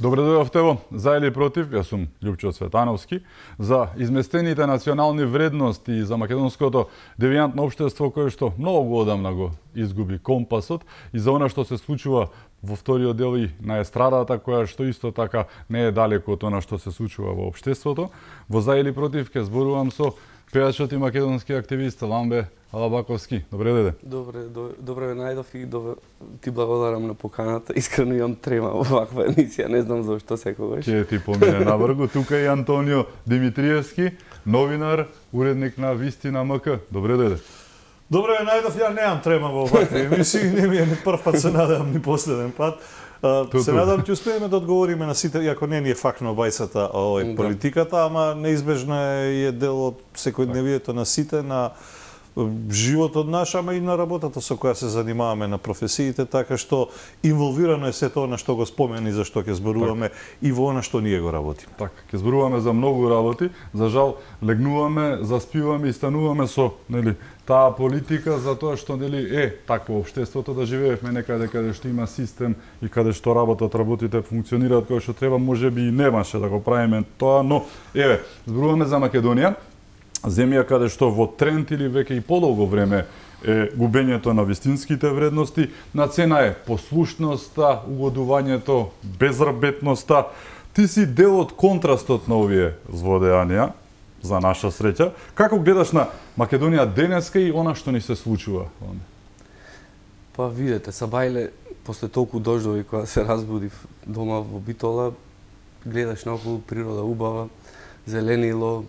Добре дојдовте во За или против, јас сум Љупчо Цветановски, за изместените национални вредности и за македонското девијантно општество кое што многу одамна го изгуби компасот и за она што се случува во вториот дел и на естрадата, која што исто така не е далеко од она што се случува во општеството. Во За или против ќе зборувам со пејачот и македонски активист Ламбе Алабаковски. Добре дојде. Добре најдов и ти благодарам на поканата. Искрено имам трема во ваква емисија, не знам зашто секогаш. Ќе ти помине навргу. Тука е Антонио Димитриевски, новинар, уредник на Вистина МК. Добре дојде. Добре најдов, ја немам трема во вакви емисии, не ми е ни прв пат, се надевам ни последен пат. Се надам ќе успееме да одговориме на сите, иако не ни е фактно бајцата политиката, ама неизбежно е дел од секојдневието на сите, на животот наш, ама и на работата со која се занимаваме, на професиите, така што инволвирано е сето она што го спомени за што ќе зборуваме и во она што ние го работиме. Така, ќе зборуваме за многу работи, за жал легнуваме, заспиваме и стануваме со, нели, таа политика за тоа што нели е такво општеството да живеевме некаде каде што има систем и каде што работите функционираат како што треба, можеби и немаше да го правиме тоа, но еве, зборуваме за Македонија, земја каде што во тренд или веќе и подолго време е губењето на вистинските вредности, на цена е послушноста, угодувањето, безработноста. Ти си дел од контрастот на овие злодејанија, за наша среќа. Како гледаш на Македонија денеска и она што ни се случува? Па видете, Сабајле, после толку дождови кога се разбудив дома во Битола, гледаш наоколу природа убава, зеленило,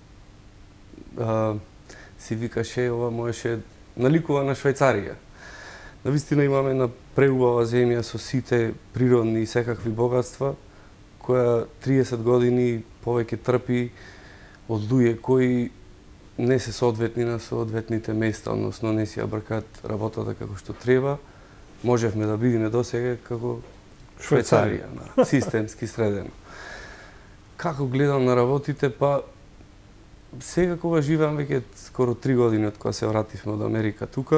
си викаше, ова можеше наликува на Швајцарија. Навистина имаме на преубава земја со сите природни и секакви богатства, која 30 години повеќе трпи од луѓе кои не се соодветни на соодветните места, односно не си ја бркат работата како што треба. Можевме да бидеме досега како Швајцарија, системски средено. Како гледам на работите, па сега кога живеам веќе скоро 3 години од кога се вративме од Америка тука,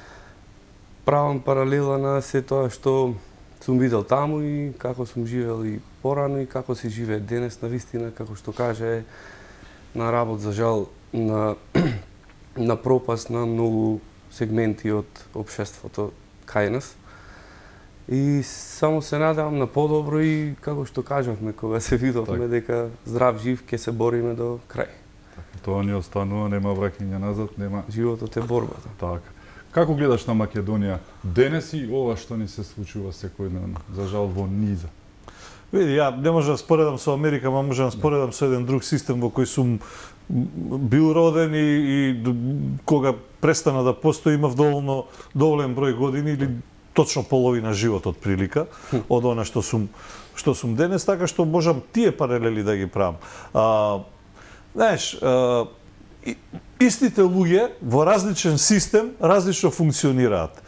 правам паралела на се тоа што сум видел таму и како сум живел и порано и како се живее денес, навистина, како што каже, на работ за жал на пропаст на многу сегменти од општеството кај нас. И само се надевам на подобро и како што кажавме кога се видовме дека здрав жив ќе се бориме до крај. Тоа ни останува, нема враќање назад, нема... Животот е борбата. Така. Како гледаш на Македонија денес и ова што ни се случува секојдневно, за жал во низа? Види, ја не можам споредам со Америка, ама можам споредам со еден друг систем во кој сум бил роден и кога престана да постои имав доволен број години или точно половина живот од прилика од она што сум денес, така што можам тие паралели да ги правам. Знаеш, истите луѓе во различен систем различно функционираат.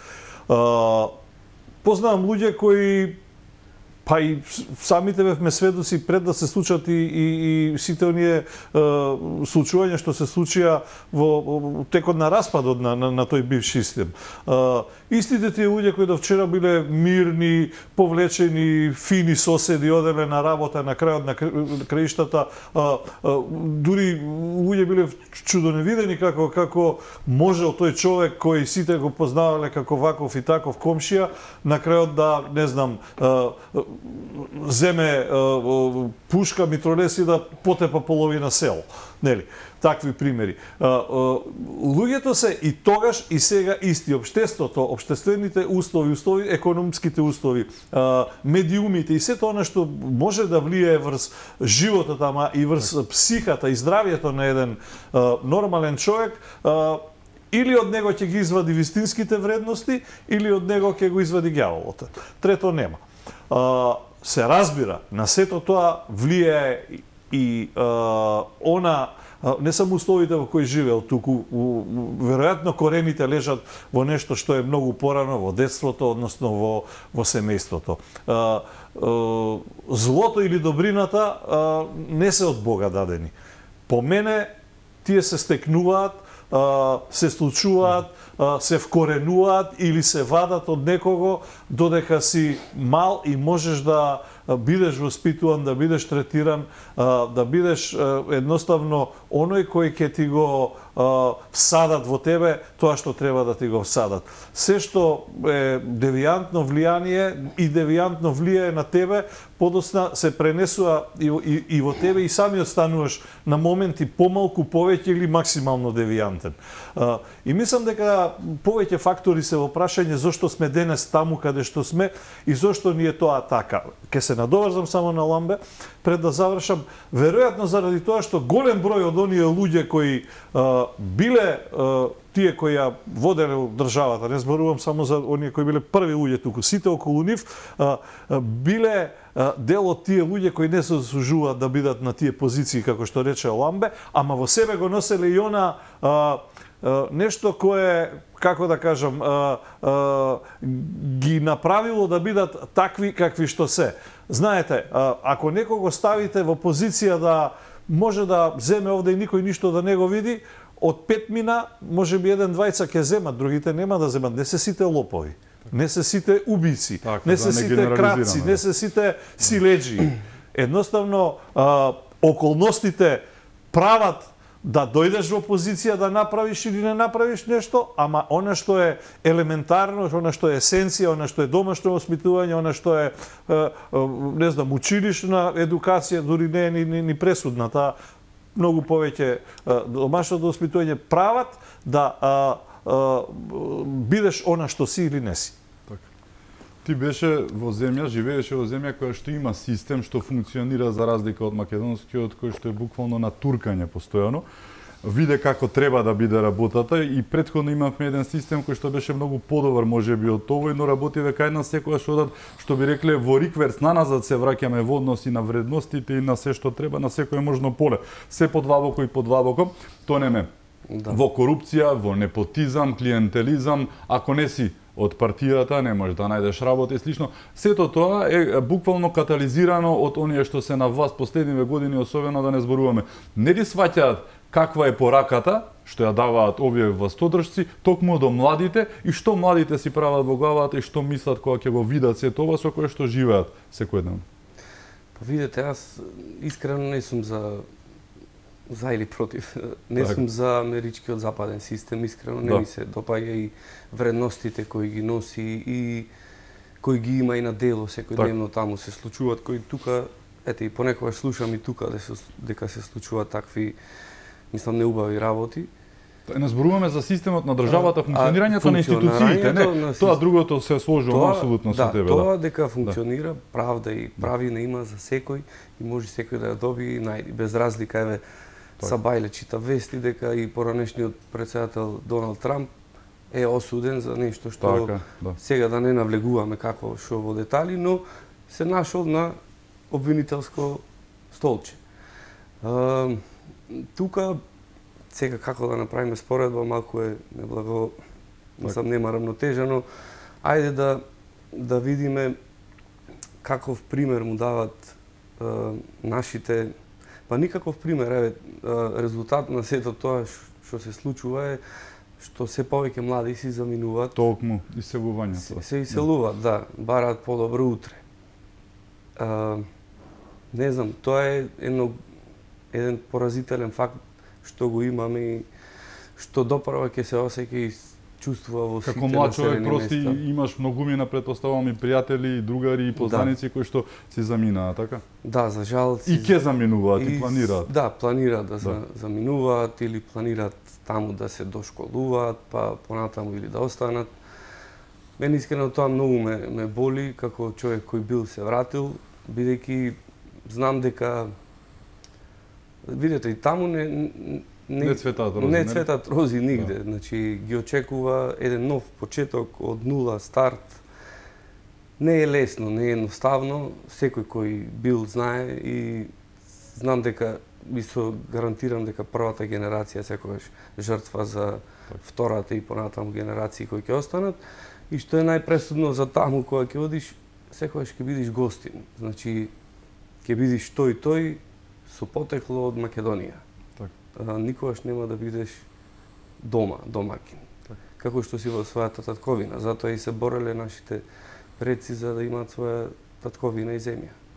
Познавам луѓе кои, па и самите бевме сведоци пред да се случат и сите оние случувања што се случија во текот на распадот на тој бивш систем. Истите тие луѓе кои до вчера биле мирни, повлечени, фини соседи, оделе на работа на крајот на краиштата, дури луѓе биле чудоневидени како можел тој човек кој сите го познавале како ваков и таков комшија, на крајот да, не знам, земе пушка, митролес и да потепа половина село. Нели? Такви примери. Луѓето се и тогаш и сега исти. Општеството, општествените услови, економските услови, медиумите и сето она што може да влие врз животот, ама и врз психата и здравието на еден нормален човек, или од него ќе ги извади вистинските вредности, или од него ќе го извади ѓаволот. Трето нема. Се разбира, на сето тоа влијае и она, не само условите во кои живеел туку, веројатно корените лежат во нешто што е многу порано, во детството, односно во семејството. Злото или добрината не се од Бога дадени. По мене, тие се стекнуваат, се случуваат, се вкоренуваат или се вадат од некого додека си мал и можеш да бидеш воспитуван, да бидеш третиран, да бидеш едноставно оној кој ќе ти го всадат во тебе тоа што треба да ти го всадат. Се што е девијантно влијание и девијантно влијае на тебе, подосна се пренесува и во тебе и самиот стануваш на моменти помалку, повеќе или максимално девијантен. И мислам дека повеќе фактори се во прашање зошто сме денес таму каде што сме и зошто ни е тоа така. Ке се надоврзам само на Ламбе, пред да завршам, веројатно заради тоа што голем број од оние луѓе кои биле тие кои ја воделе државата, не зборувам само за оние кои биле први луѓе туку, сите околу нив биле дел од тие луѓе кои не се заслужуваат да бидат на тие позиции, како што рече Ламбе, ама во себе го носеле и она нешто кое, како да кажам, ги направило да бидат такви какви што се. Знаете, ако некого ставите во позиција да може да земе овде и никој ништо да не го види, од 5 мина, може би 1-2 ќе земат, другите нема да земат. Не се сите лопови, не се сите убици, не се сите крадци, не се сите силеджи. Едноставно, околностите прават да дојдеш во позиција да направиш или не направиш нешто, ама она што е елементарно, она што е есенција, она што е домашно воспитување, она што е, не знам, училишна едукација, дури не е ни пресудна, таа многу повеќе домашното воспитување прават да бидеш она што си или не си. Ти беше во земја, живееше во земја која што има систем што функционира за разлика од македонскиот, кој што е буквално на туркање постојано. Виде како треба да биде работата и претходно имавме еден систем кој што беше многу подобар можеби од овој, но работиве кај нас секогаш одат, што би рекле, во рикверс наназад се враќаме во односи на вредностите и на се што треба на секој можно поле. Се подвабоко и подвабоко, тонеме во корупција, во непотизам, клиентелизам, ако не си од партијата, не можеш да најдеш работа и слично. Сето тоа е буквално катализирано од оние што се на власт последниве години, особено да не зборуваме. Не ги сваќаат каква е пораката што ја даваат овие властодржци, токму до младите и што младите си прават во главата и што мислат кога ќе го видат се тоа со кое што живеат секојдневно. Па видете, аз искрено не сум за или против. Не сум за америчкиот западен систем, искрено не ми се допаѓа и вредностите кои ги носи и кои ги има и на дело секојдневно таму се случуваат, кои тука, ете и понекогаш слушам и тука дека се случуваат такви, мислам, неубави работи. Не зборуваме за системот на државата, функционирањето на институциите, не, тоа другото се сложувам апсолутно со тебе. Тоа дека функционира, правда и правина има за секој и може секој да ја доби без разлика, еве, Сабајле чита вести дека и поранешниот председател Доналд Трамп е осуден за нешто што сега да не навлегуваме како што во детали, но се нашол на обвинителско столче. Тука сега како да направиме споредба, малку е неблаго, мислам нема равнотежа, но ајде да видиме каков пример му дават нашите, па никаков пример, еве, резултат на сето тоа што се случува е што се повеќе млади си заминуваат. Токму иселувањето. Се иселуваат, да, бараат подобро утре. Не знам, тоа е еден поразителен факт што го имаме и што допрва ќе се осеќа и чувствува во сите населени места. Како млад човек прости имаш многумина, претпоставувам, и пријатели, и другари, и познаници кои што си заминаа, така? Да, за жал. И ќе заминуваат, и планираат. Да, планираат да заминуваат или планираат таму да се дошколуваат, па понатаму или да останат. Мене искрено тоа многу ме боли како човек кој бил се вратил, бидејќи знам дека видете и таму не цветат рози. Не цветат рози нигде. Значи ги очекува еден нов почеток од нула, старт. Не е лесно, не е едноставно. Секој кој бил знае и знам дека и гарантирам дека првата генерација секогаш жртва за втората и понатаму генерации кои ќе останат. И што е најпресудно за таму кога ќе одиш, секогаш ќе бидиш гостин. Значи ќе бидиш тој со потекло од Македонија. Никогаш нема да бидеш домакин. Како што си во својата татковина. Затоа и се бореле нашите предци за да имаат своја татковина и земја.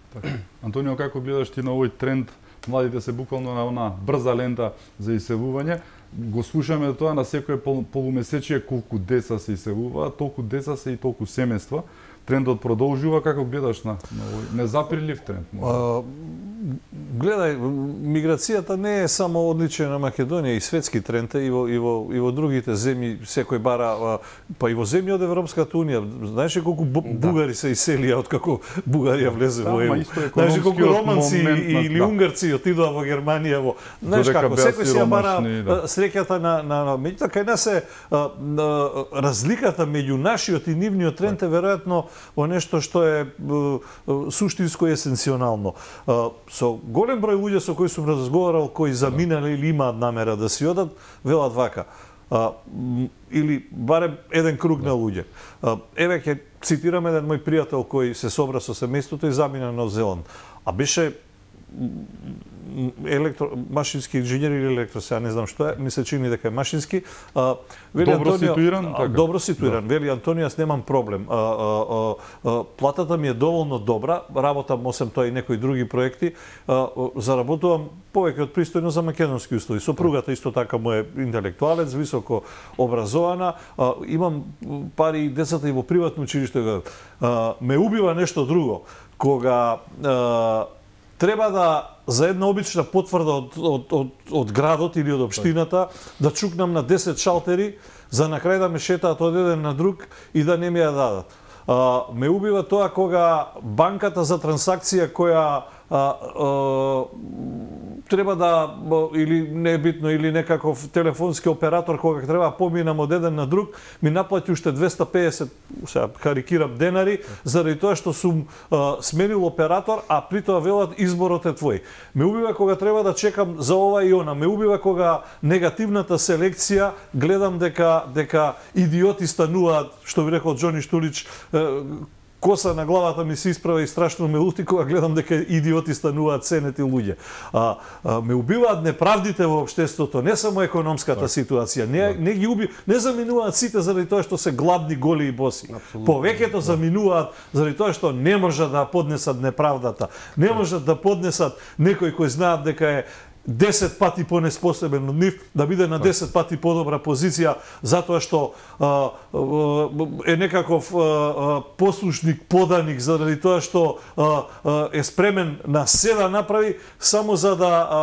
Антонио, како гледаш ти на овој тренд? Младите се буквално на она брза лента за иселување. Го слушаме тоа на секое полумесечие колку деца се иселуваат, толку деца се и толку семејства. Трендот продолжува, како гледаш на овој незапирлив тренд? Гледај, миграцијата не е само одличие на Македонија, и светски тренд е и во другите земји, секој бара, па и во земји од Европската унија. Знаеш ли колку бугари се иселија откако Бугарија влезе во ЕУ? Знаеш ли колку романци или унгарци отидоа во Германија во... Знаеш како, секој си ја бара среќата на меѓутоа кај нас е разликата меѓу нашиот и нивниот тренд е веројатно во нешто што е суштинско и есенционално. Со голем број луѓе со кои сум разговарал, кои заминале или имаат намера да си одат, велат вака. Или барем еден круг на луѓе. Еве ќе цитирам еден мој пријател кој се собра со семејството и замина на Нов Зеланд. А беше машински инженер или електро, сега не знам што е, ми се чини дека е машински. Вели добро ситуиран, така. Добро ситуиран. Вели Антонио, јас немам проблем. Платата ми е доволно добра, работам освен тоа и некои други проекти, заработувам повеќе од пристојно за македонски услови. Сопругата исто така му е интелектуалец, високо образована, имам пари и децата и во приватно училиште. Ме убива нешто друго, кога треба да за една обична потврда од градот или од општината да чукнам на 10 шалтери за на крај да ме шетаат од еден на друг и да не ми ја дадат. Ме убива тоа кога банката за трансакција која треба да, или не е битно, или некаков телефонски оператор кога треба поминам од еден на друг, ми наплати уште 250, сега карикирам, денари, заради тоа што сум сменил оператор, а при тоа велат изборот е твој. Ме убива кога треба да чекам за ова и она, ме убива кога негативната селекција, гледам дека идиоти стануваат, што би рекол Џони Штулич, коса на главата ми се исправа и страшно ме лути кога гледам дека идиоти стануваат ценети луѓе. Ме убиваат неправдите во општеството, не само економската ситуација. Не ги не заминуваат сите заради тоа што се гладни, голи и боси. Повеќето заминуваат заради тоа што не можат да поднесат неправдата. Не можат да поднесат некој кој знаат дека е 10 пати понеспособен од нив, да биде на 10 пати подобра позиција, затоа што е некаков послушник, поданик, заради тоа што е спремен на се да направи, само за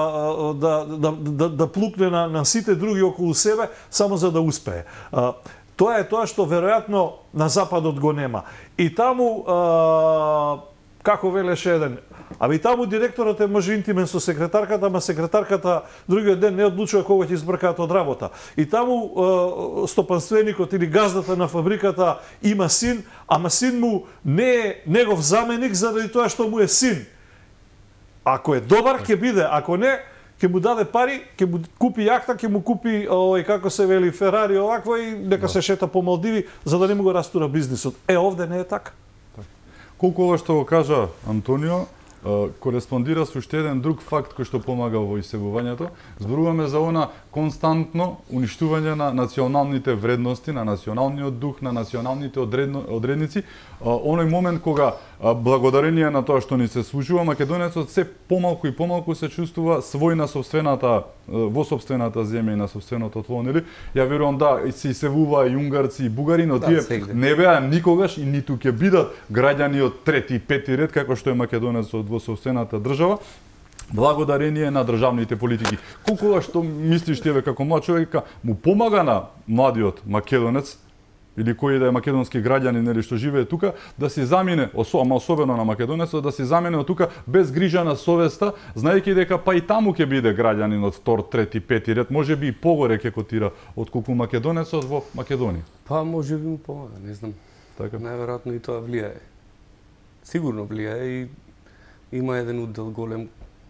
да плукне на сите други околу себе, само за да успее. Тоа е тоа што веројатно на Западот го нема. И таму, како велеше еден, и таму директорот е може интимен со секретарката, ама секретарката другиот ден не одлучува кога ќе избркаат од работа. И таму стопанственикот или газдата на фабриката има син, ама син му не е негов заменик заради тоа што му е син. Ако е добар ќе биде, ако не, ќе му даде пари, ќе му купи јахта, ќе му купи како се вели Ферари овакво и нека се шета по Малдиви за да не му го растура бизнисот. Овде не е така. Колку ова што го кажа Антонио кореспондира со уште еден друг факт кој што помага во иселувањето. Зборуваме за она константно уништување на националните вредности, на националниот дух, на националните одредници. Оној момент кога благодарение на тоа што ни се случува, македонецот се помалку и помалку се чувствува свој на собствената во собствената земја и на собственото тло, нели? Ја верувам да се иселува и унгарци и бугари, но тие не беа никогаш и ниту ќе бидат граѓани од трети и пети ред како што е македонецот во собствената држава, благодарение на државните политики. Колку што мислиш тебе како млад човек му помага на младиот македонец или кој да е македонски граѓанин или што живее тука, да се замине, ама особено на македонецот, да се замине од тука без грижа на совеста, знаејќи дека па и таму ќе биде граѓанин од втор, трети, пети ред, може би и погоре ќе котира отколку македонецот во Македонија. Па може би му помага, не знам. Така. Најверојатно и тоа влијае. Сигурно влијае и има еден удел голем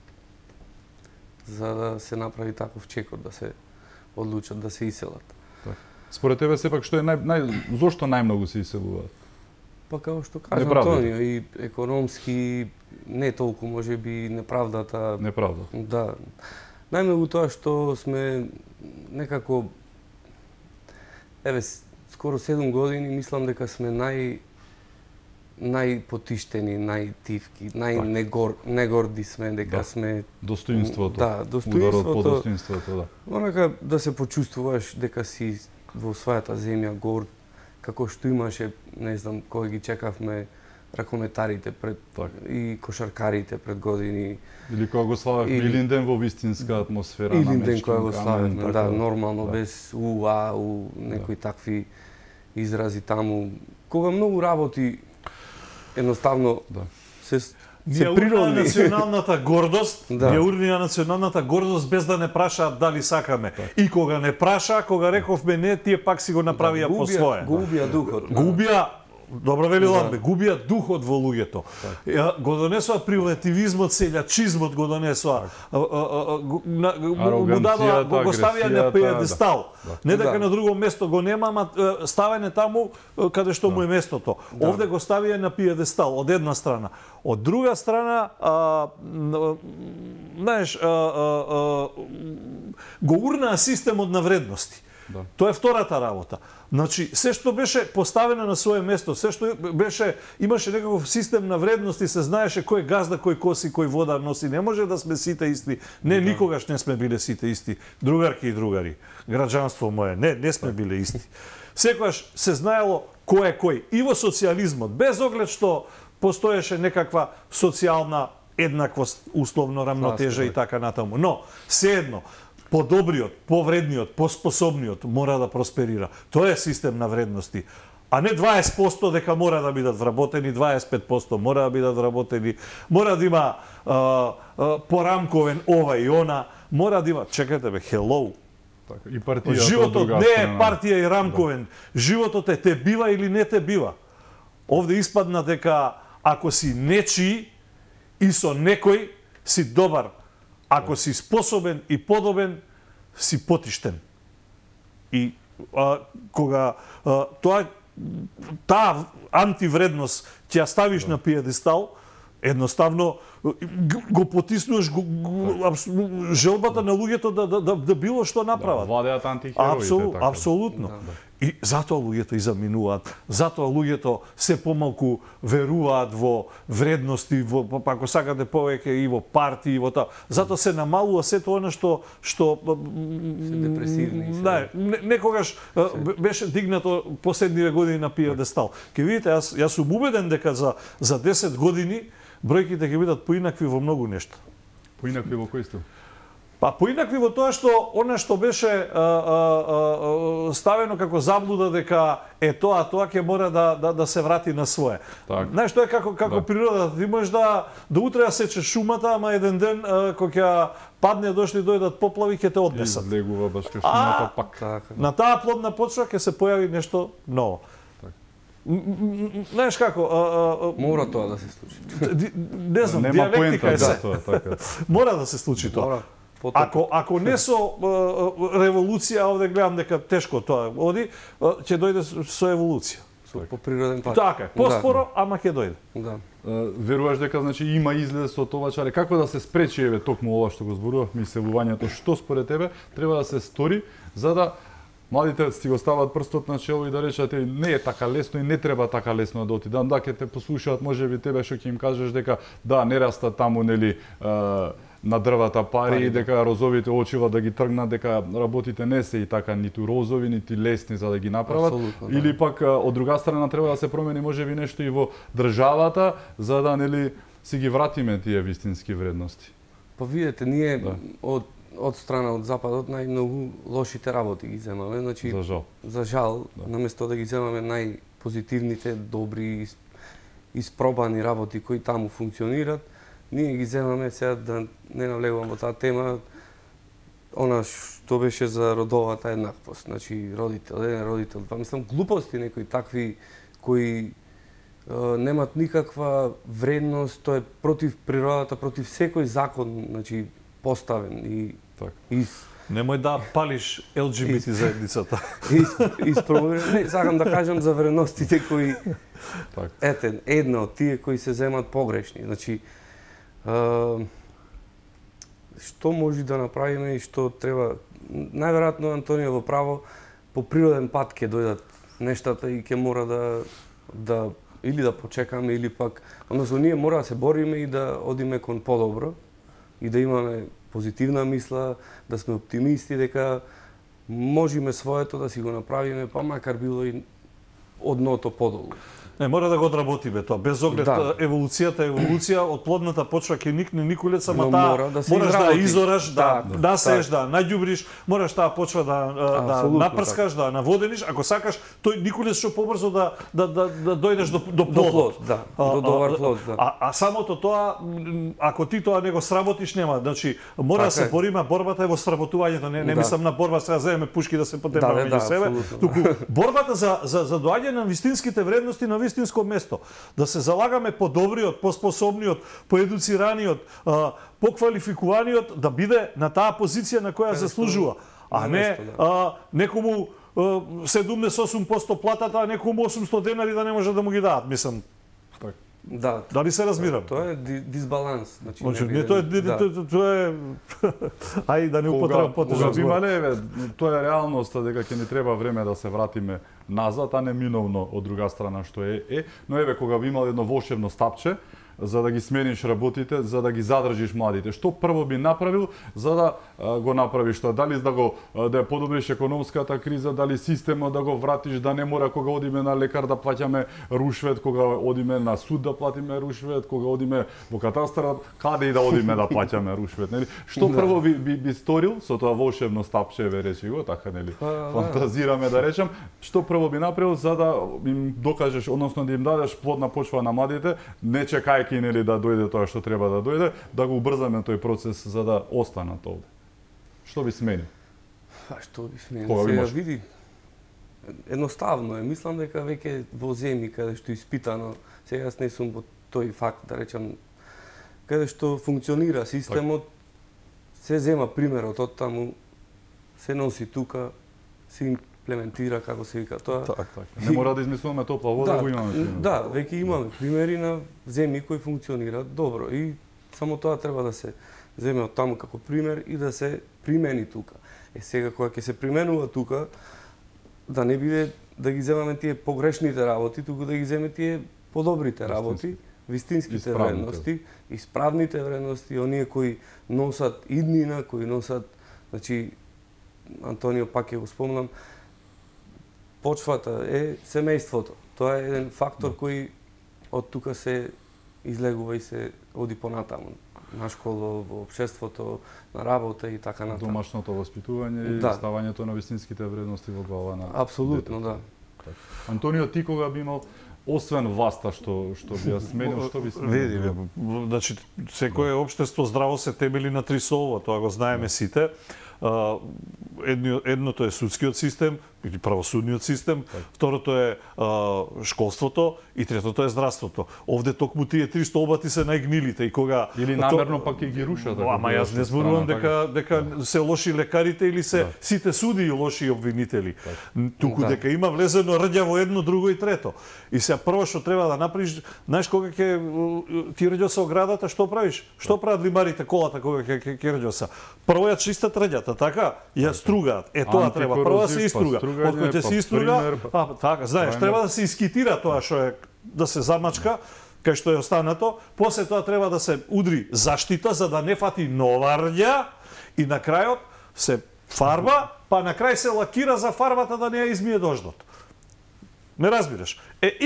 за да се направи таков чекор, да се одлучат да се иселат. Според тебе сепак што е зошто најмногу се иселуваат? Па како што кажа Антонио, и економски не толку можеби неправдата. Неправда. Да. Најмногу тоа што сме некако скоро 7 години мислам дека сме најпотиштени, најтивки, најнегорди сме дека сме Достоинството. Да, Ударот достоинството. по достоинството, да. Онака да се почувствуваш дека си во својата земја горд, како што имаше, не знам, кога ги чекавме ракометарите пред и кошаркарите пред години. Или кога го славевме Илинден во вистинска атмосфера на Илинден мечки кога го славевме, така, да, нормално, без некои такви изрази таму. Кога многу работи едноставно се природни. Националната гордост, Да. ја урнија националната гордост без да не прашаат дали сакаме. И кога не праша, кога рековме не, тие пак си го направија по свое. Го убија духот. Губија, добро вели Ламбе, губија духот во луѓето. Го донесоа привативизмот, селјачизмот го донесоа. Го дадоа, го ставија на пиедестал. Не дека на друго место го нема, ама ставање таму каде што му е местото. Овде го ставија на пиедестал од една страна. Од друга страна, знаеш, го урнаа системот на вредности. Тоа е втората работа. Значи, се што беше поставено на свое место, се што имаше некаков систем на вредности, се знаеше кој газда, кој коси, кој вода носи. Не може да сме сите исти. Не, никогаш не сме биле сите исти. Другарки и другари. Граѓанство мое. Не сме биле исти. Секогаш се знаело кој е кој. И во социјализмот, без оглед што постоеше некаква социјална еднаквост, условно рамнотежа и така натаму. Но, седно, подобриот, повредниот, поспособниот мора да просперира. Тоа е систем на вредности. А не 20% дека мора да бидат вработени, 25% мора да бидат вработени, мора да има порамковен ова и она, мора да има, чекайте бе, hello. Така, и партијата Животот не е партија и рамковен. Животот е те бива или не те бива. Овде испадна дека ако си нечии и со некој си добар, ако си способен и подобен, си потиштен. И кога таа антивредност ќе ја ставиш на пиедестал, едноставно го потиснуваш желбата на луѓето да било што направат. Владеат антихероите. Апсолутно. И затоа луѓето изаминуваат, затоа луѓето се помалку веруваат во вредности, ако сакате повеќе и во партии, во тоа. Затоа се намалува сето она што се депресивни. Да, некогаш беше дигнато последниве години на пиедестал. Ке видите, јас сум убеден дека за 10 години бројките ќе бидат поинакви во многу нешта. Поинакви во кој стил? Па поинакви во тоа што она што беше ставено како заблуда дека тоа ќе мора да се врати на свое. Знаеш, тоа е како природата. Ти можеш да утре сечеш шумата, ама еден ден кога ќе падне, дојдат поплави, ќе те однесат. Излегува баш кај шумата пак. На таа плодна почва ќе се појави нешто ново. Знаеш како, мора тоа да се случи. Не знам, диалектика е се. Мора да се случи тоа. Ако не со револуција, овде гледам дека тешко тоа оди, ќе дојде со еволуција. По природен пат. Така е, поспоро, ама ќе дојде. Да. Веруваш дека значи има излез со тоа чаре? Како да се спречи еве токму ова што го зборувавме, иселувањето, што според тебе треба да се стори за да младите си го стават прстот на чело и да речат не е така лесно и не треба така лесно да отидам. Да, ќе те послушаат, можеби тебе што ќе им кажеш дека да, не растат таму нели на дрвата пари, дека розовите очива да ги тргнат, дека работите не се и така ниту розови, нити лесни за да ги направат. Или пак од друга страна треба да се промени можеби нешто и во државата за да нели си ги вратиме тие вистински вредности. Па видете, ние од страна од западот најмногу лошите работи ги земаме, значи за жал, наместо да ги земаме најпозитивните, добри, испробани работи кои таму функционираат, ние ги земаме, сега да не навлегувам во таа тема, она што беше за родовата еднаквост, значи родител, еден родител, два, мислам глупости некои такви кои немат никаква вредност, тоа е против природата, против секој закон, значи поставен и немој да палиш ЛГБТ заедницата. Не, сакам да кажам за вредностите кои една од тие кои се земат погрешни. Значи што може да направиме и што треба, најверојатно Антонио во право, по природен пат ќе дојдат нештата и ќе мора да или да почекаме, или пак, односно ние мора да се бориме и да одиме кон подобро и да имаме позитивна мисла, да сме оптимисти дека можеме своето да си го направиме, па макар било и од дното подолу. Не, мора да го одработиме тоа. Без оглед еволуција, од плодната почва ќе никне николец, ама таа мораш да изораш, да насееш, да наѓубриш, мораш таа почва да напрскаш, да наводениш, ако сакаш тој николец што побрзо да дојдеш до плод. До добар плод, да. А самото тоа, ако ти тоа не го сработиш, нема. Значи, мора да се бориме, борбата е во сработувањето, не мислам на борба сега земеме пушки да се потепаме меѓу себе, туку борбата за доаѓање на вистинските вредности на вистинско место, да се залагаме по добриот, по способниот, по едуцираниот, по квалификуваниот да биде на таа позиција на која заслужува, а не некому 78% платата, а некому 800 денари да не може да му ги дадат, мислам. Да. Дали се разбирам? Тоа е дисбаланс, значи не тоа е ај да не употребам потежок збор. Тоа е реалноста дека ќе ни треба време да се вратиме назад, а не миновно од друга страна што е. Но еве кога би имал едно волшебно стапче за да ги смениш работите, за да ги задржиш младите. Што прво би направил за да го направиш тоа? Дали да ја подобриш економската криза, дали системот да го вратиш, да не мора кога одиме на лекар да плаќаме рушвет, кога одиме на суд да платиме рушвет, кога одиме во катастар, каде и да одиме да плаќаме рушвет, нели? Што прво би сторил со тоа волшебно стапче, ве речи го, така нели? Фантазираме да речам, што прво би направил за да им докажеш, односно да им дадеш плодна почва на младите, не чекајќи нели да дојде тоа што треба да дојде, да го убрзаме тој процес за да останат овде. Што би сменил? Што би сменил? Сега види, едноставно е. Мислам дека веќе во земји каде што испитано, сега јас не сум во тој факт, да речам, каде што функционира системот, се зема примерот од таму, се носи тука, се имплементира, како се вика тоа. Так. Не мора да измислуваме топла вода, го имаме пример. Да, веќе имаме примери на земји кои функционираат добро и само тоа треба да се земе од таму како пример и да се примени тука. Сега кога ќе се применува тука, да не биде да ги земаме тие погрешните работи, туку да ги земе тие подобрите работи, вистинските вредности, исправните вредности, оние кои носат иднина, кои носат, значи Антонио пак ќе го спомнам, почвата е семејството. Тоа е еден фактор кој од тука се излегува и се оди понатаму. На школа, во општеството, на работа и така натаму. Домашното воспитување и ставањето на вистинските вредности во глава на апсолутно, детето. Антонио, ти кога би имал освен власта што би ја сменил, што би сменил? Види, значи секое општество здраво се темели на три солова, тоа го знаеме сите. Едното е судскиот систем или правосудниот систем, второто е школството и третото е здравството. Овде токму тие три столбати се најгнилите и кога или намерно пак ќе ги рушат. Ама јас не зборувам дека се лоши лекарите или се сите суди и лоши обвинители. Туку дека има влезено рѓаво едно, друго и трето. И сега прво што треба да направиш, знаеш кога ќе ти рѓоса оградата, што правиш? Што прават лимарите колата кога ќе рѓоса? Прво ја чистат рѓата, така? Ја стругаат. Тоа треба. Прво да се иструга. Откој ќе се иструга, така, знаеш, треба да се искитира тоа што е да се замачка, кај што е останато, после тоа треба да се удри заштита за да не фати нова рѓа и на крајот се фарба, па на крај се лакира за фарбата да не ја измие дождот. Ме разбираш?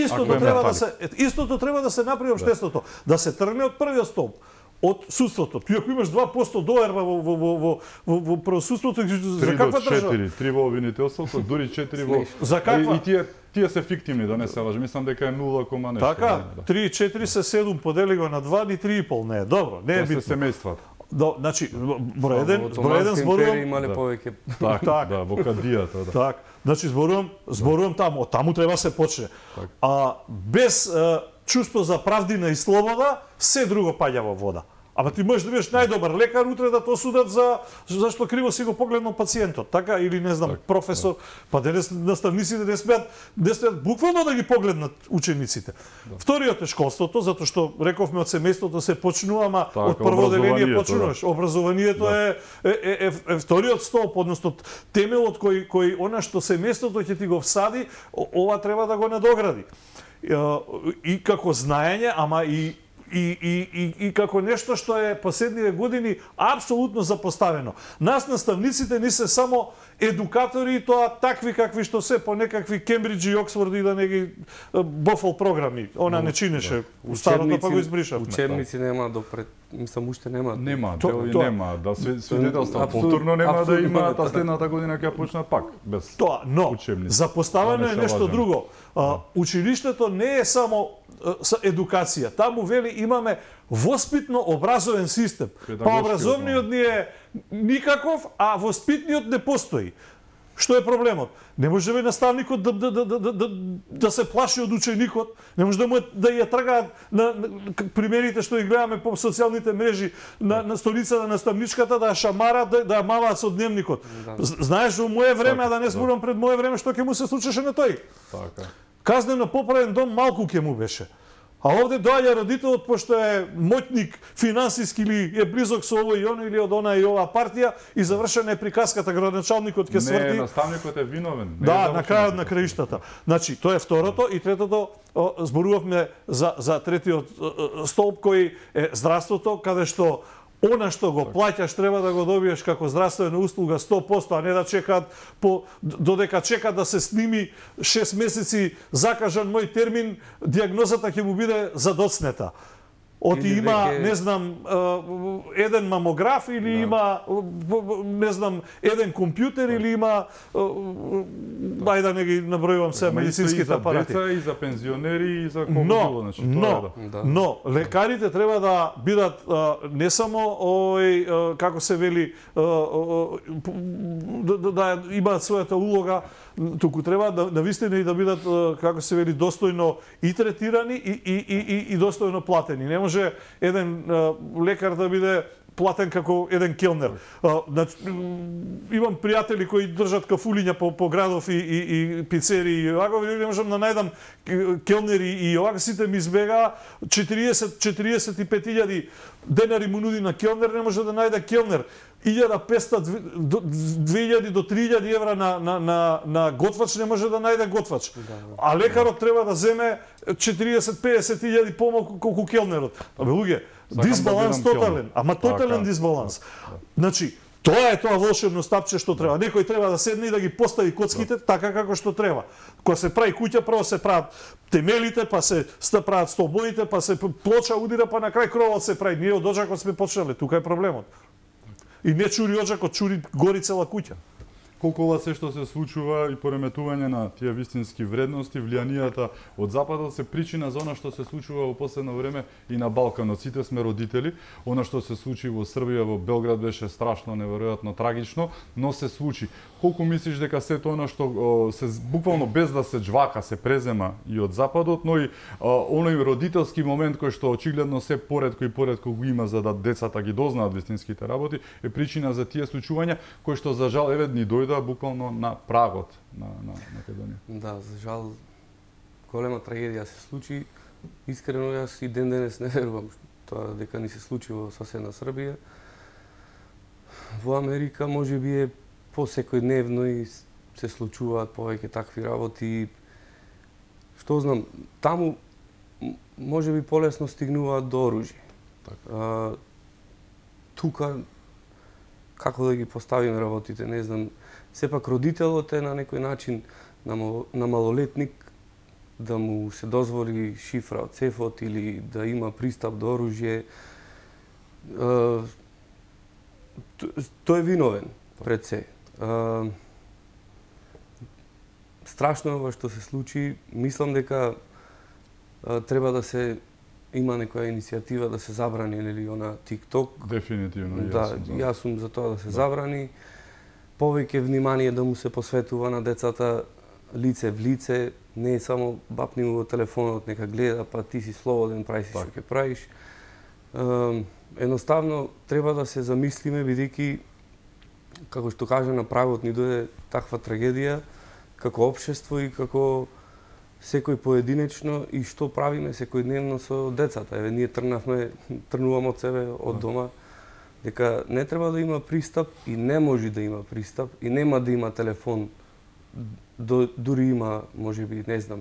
Истото треба да се направи општеството, да се тргне од првиот столб. Од судството. Ти ако имаш 2% доерба во правосудството, за каква држава? 3 во обвинителството, дури 4 во... За каква? И тие се фиктивни, да не се лажи. Мислам дека е 0, нешто. Така, 3 и 4 се 7, подели го на 2 и 3,5. Не, добро, не е битно. Тоа се семејствата. Значи, број еден зборувам... имале повеќе. Да, во кадијата, да. Так, значи зборувам таму, од таму треба се почне. А без чувство за правдина и слобода, се друго паѓа во вода. Ама ти можеш да бидеш најдобар лекар, утре да те осудат за зашто криво си го погледнал пациентот, така или не знам, професор, па денес наставниците не смеат буквално да ги погледнат учениците. Вториот е школството, затоа што рековме од семејството се почнува, ама од прво деление почнуваш. Образованието е вториот столб, односно темелот кој она што семејството ќе ти го всади, ова треба да го надогради. и како знаење, ама и како нешто што е последниве години апсолутно запоставено. Нас наставниците ни се само едукатори, и тоа такви какви што се по некакви Кембриџ и Оксфорд и да не ги бофл програми. Она не чинеше старото, па го избришавме. Учебници нема допред, мислам уште нема. Нема, нема, да свидетелства повторно нема да има, та следната година ќе почна пак без тоа, но учебници. запоставено е нешто друго. Училиштето не е само едукација. Таму вели имаме воспитно образовен систем. Па образовниот ни е никаков, а воспитниот не постои. Што е проблемот? Не може наставникот да се плаши од ученикот, не може да ја тргаат на примерите што ги гледаме по социјалните мрежи на столицата на наставничката, да ја шамараат, да ја маваат со дневникот. Знаеш, во мое време, а да не зборам пред мое време, што ќе му се случеше на тој? Така. Казнено поправен дом малку ќе му беше. А овде доаѓа родителот, пошто е моќник финансиски или е близок со овој и оно или од она и оваа партија, и завршена е приказката, градоначалникот ќе сврти. Не, наставникот е виновен. Да, на крајот на краиштата. Значи, тоа е второто, и третото, зборувавме за третиот столб кој е здравството, каде што она што го плаќаш треба да го добиеш како здравствена услуга 100%, а не да чекаат додека чекаат да се сними 6 месеци закажан мој термин, дијагнозата ќе му биде задоцнета. Оти има, не знам, еден мамограф или има, не знам, еден компјутер или има, ајде да не ги набројувам се медицинските апарати. И за деца, и за пензионери, и за колку било, значи но лекарите треба да бидат не само како се вели, да имаат својата улога, туку треба да вистина и да бидат, како се вели, достојно и третирани и достојно платени. Не може еден лекар да биде платен како еден келнер. Имам пријатели кои држат кафулиња по градов и пицери и овако, не можам да најдам келнери и овако, сите ми избегаа 45.000 денари му нуди на келнер, не може да најде келнер. 1.500, 2.000 до 3.000 евра на готвач не може да најде готвач. А лекарот треба да земе 40-50.000 помалку колку келнерот. Абе луѓе, дисбаланс тотален, ама тотален дисбаланс. Значи, тоа е тоа волшебно стапче што треба. Некој треба да седне и да ги постави коцките така како што треба. Кога се прави куќа, прво се прават темелите, па се прават столбовите, па се плоча удира, па на крај кровот се прави. Ние од оджакот сме почнале, тука е проблемот. И не чури оджакот, чури гори цела куќа. Колку ова се што се случува и пореметување на тие вистински вредности, влијанијата од Западот се причина за она што се случува во последно време и на Балканот. Сите сме родители. Она што се случи во Србија, во Белград беше страшно, неверојатно трагично, но се случи. Колку мислиш дека сето она што се буквално без да се џвака се презема и од Западот, но и оној родителски момент кој што очигледно се поретко и поретко го има за да децата ги дознаат вистинските работи, е причина за тие случувања кои што за жал еве ни дојдоа буквално на прагот на Македонија. Да, за жал голема трагедија се случи. Искрено јас и ден денес не верувам тоа дека ни се случи во соседна Србија. Во Америка можеби е посекојдневно и се случуваат повеќе такви работи. Што знам, таму можеби полесно стигнуваат до оружје. Тука како да ги поставиме работите, не знам. Сепак родителот е на некој начин на малолетник да му се дозволи шифра од цефот или да има пристап до оружје. Тој е виновен пред се. Страшно е ова што се случи. Мислам дека треба да се има некоја иницијатива да се забрани нели она TikTok. Дефинитивно, јас сум за тоа да се забрани. Повеќе внимание да му се посветува на децата лице в лице, не е само бапни му во телефонот, нека гледа, па ти си слободен, прави си што ќе правиш. Едноставно треба да се замислиме, бидејќи како што кажа на прагот ни дојде таква трагедија како општество и како секој поединечно и што правиме секојдневно со децата. Еве ние тргнуваме од себе од дома дека не треба да има пристап и не може да има пристап и нема да има телефон, дури има можеби, не знам,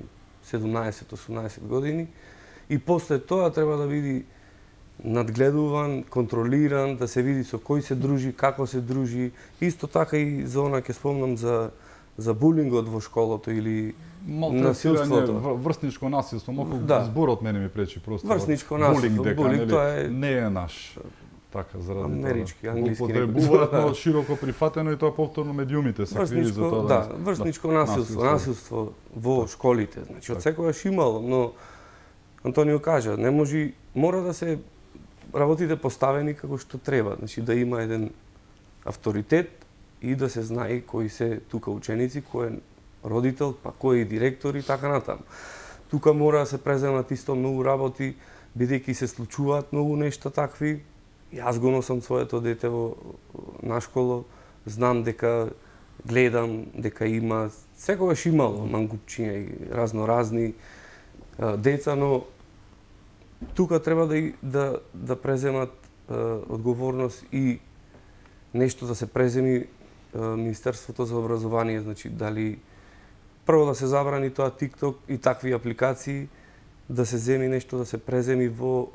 17-18 години и после тоа треба да биде надгледуван, контролиран, да се види со кој се дружи, како се дружи. Исто така и за она ќе спомнам за булингот во школото или насилството. Врсничко насилство, малку Да. зборот мене ми пречи просто. Врсничко насилство, булинг, тоа е не е наш. Така заради амерички, тоа. англиски Употребуваат, некој. но широко прифатено и тоа повторно медиумите се криви за тоа. Да, врсничко насилство во школите. Значи од секогаш имало, но Антонио кажа, не може, мора да се работите поставени како што треба, значи да има еден авторитет и да се знае кои се тука ученици, кој е родител, па кој е директор и така натаму. Тука мора да се преземат исто многу работи, бидејќи се случуваат многу нешта такви. Јас го носам своето дете на школа, знам дека гледам дека има, секогаш имало мангупчиња и разни деца, но тука треба да преземат одговорност и нешто да се преземи Министерството за образование, значи дали прво да се забрани тоа TikTok и такви апликации, да се земи нешто да се преземи во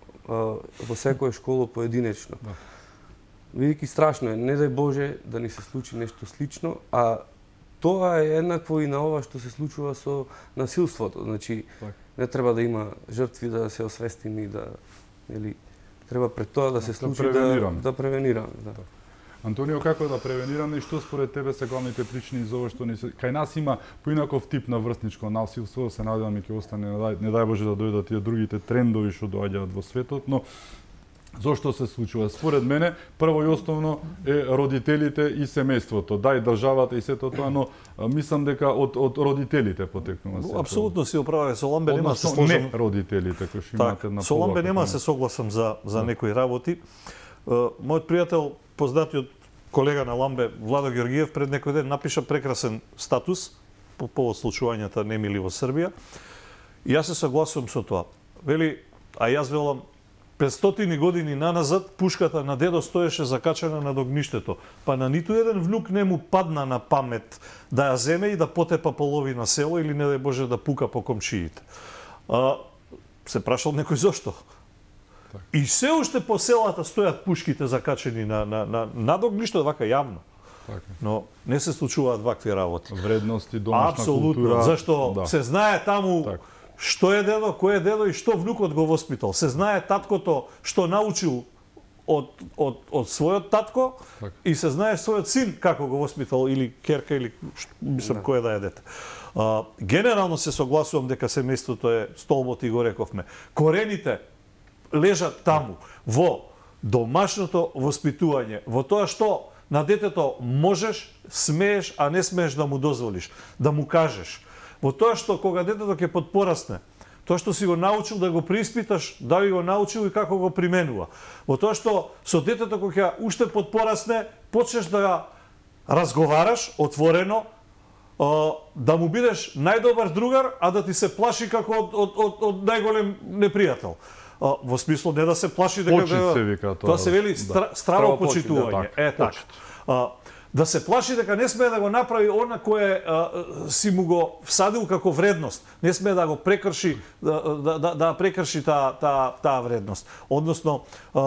секоја школа поединечно. Да. Видејќи страшно е, не дај Боже да ни се случи нешто слично, а тоа е еднакво и на ова што се случува со насилството. Значи, не треба да има жртви, да се освестиме и да, нели, треба пред тоа да се случи да превенираме. Да. Антонио, како да превенираме и што според тебе се главните причини за ова што кај нас има поинаков тип на врсничко насилство, се надевам и ќе остане, не дај Боже да дојдат тие другите трендови што доаѓаат во светот, но зошто се случува? Според мене, прво и основно е родителите и семејството. Да, и државата и сето тоа, но мислам дека од родителите потекнува сето. Апсолутно си оправа, со Ламбе нема се сложам. Не родителите, кои што имаат една со Ламбе нема се согласам за некои работи. Мојот пријател, познатиот колега на Ламбе, Владо Георгиев, пред некој ден напиша прекрасен статус по повод случувањата немили во Србија. И јас се согласувам со тоа. Вели, а јас велам, 500 години наназад пушката на дедо стоеше закачена над огништето, па на ниту еден внук не му падна на памет да ја земе и да потепа половина село или не дај Боже да пука по комшиите. Се прашал некој зошто? И се уште по селата стојат пушките закачени над огништето, вака јавно. Но не се случуваат вакви работи. Вредности, домашна Апсолутно, култура. зашто се знае таму што е дедо, кој е дедо и што внукот го воспитал. Се знае таткото што научил од својот татко и се знае својот син како го воспитал или керка или мислам кој да е дете. Генерално се согласувам дека семејството е столбот и го рековме. Корените лежат таму во домашното воспитување, во тоа што на детето можеш, смееш, а не смееш да му дозволиш, да му кажеш. Во тоа што кога детето ќе подпорасне, тоа што си го научил да го преиспиташ, дали го научил и како го применува. Во тоа што со детето кога ќе уште подпорасне, почнеш да го разговараш отворено, да му бидеш најдобар другар, а да ти се плаши како од најголем непријател. Во смисло не да се плаши дека се вика тоа. Тоа се вели страво почитување. Така. Да се плаши дека не смее да го направи она кое си му го всадил како вредност. Не смее да го прекрши да прекрши таа вредност. Односно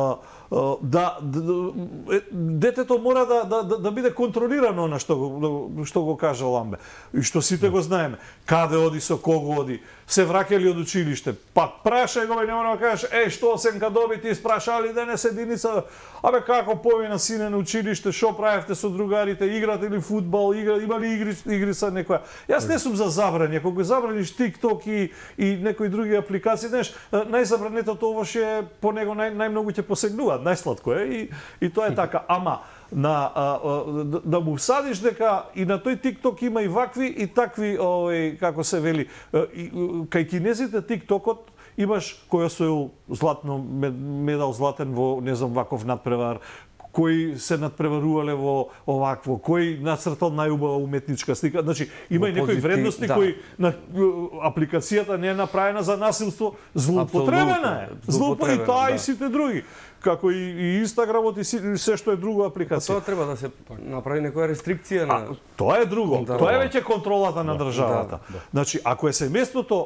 детето мора да биде контролирано на што го кажа Ламбе. И што сите го знаеме. Каде оди, со кого оди, се враќали од училиште. Пак прашај го, не мора да кажеш, што сенка доби ти спрашали денес единица, како повина сине на училиште, што правевте со другарите, играте ли фудбал, има ли игри са некоја. Јас не сум за забрани, ако го забраниш TikTok и некои други апликации, знаеш, најзабранетото овош е по него најмногу ќе посегнуваат, најсладко е и тоа е така. Ама да му всадиш дека и на тој TikTok има и вакви и такви, како се вели, кај кинезите TikTokот имаш кој освоил медал златен во не знам ваков надпревар, кои се надпреварувале во овакво, кој нацртал најубава уметничка слика. Значи, има и некои вредности кои на апликацијата не е направена за насилство, злоупотребена е. Злоупотреба и таа и сите други. Како и Инстаграмот и се што е друго апликација. Тоа треба да се направи некоја рестрикција на... Тоа е друго. Тоа е веќе контролата на државата. Значи, ако е семејството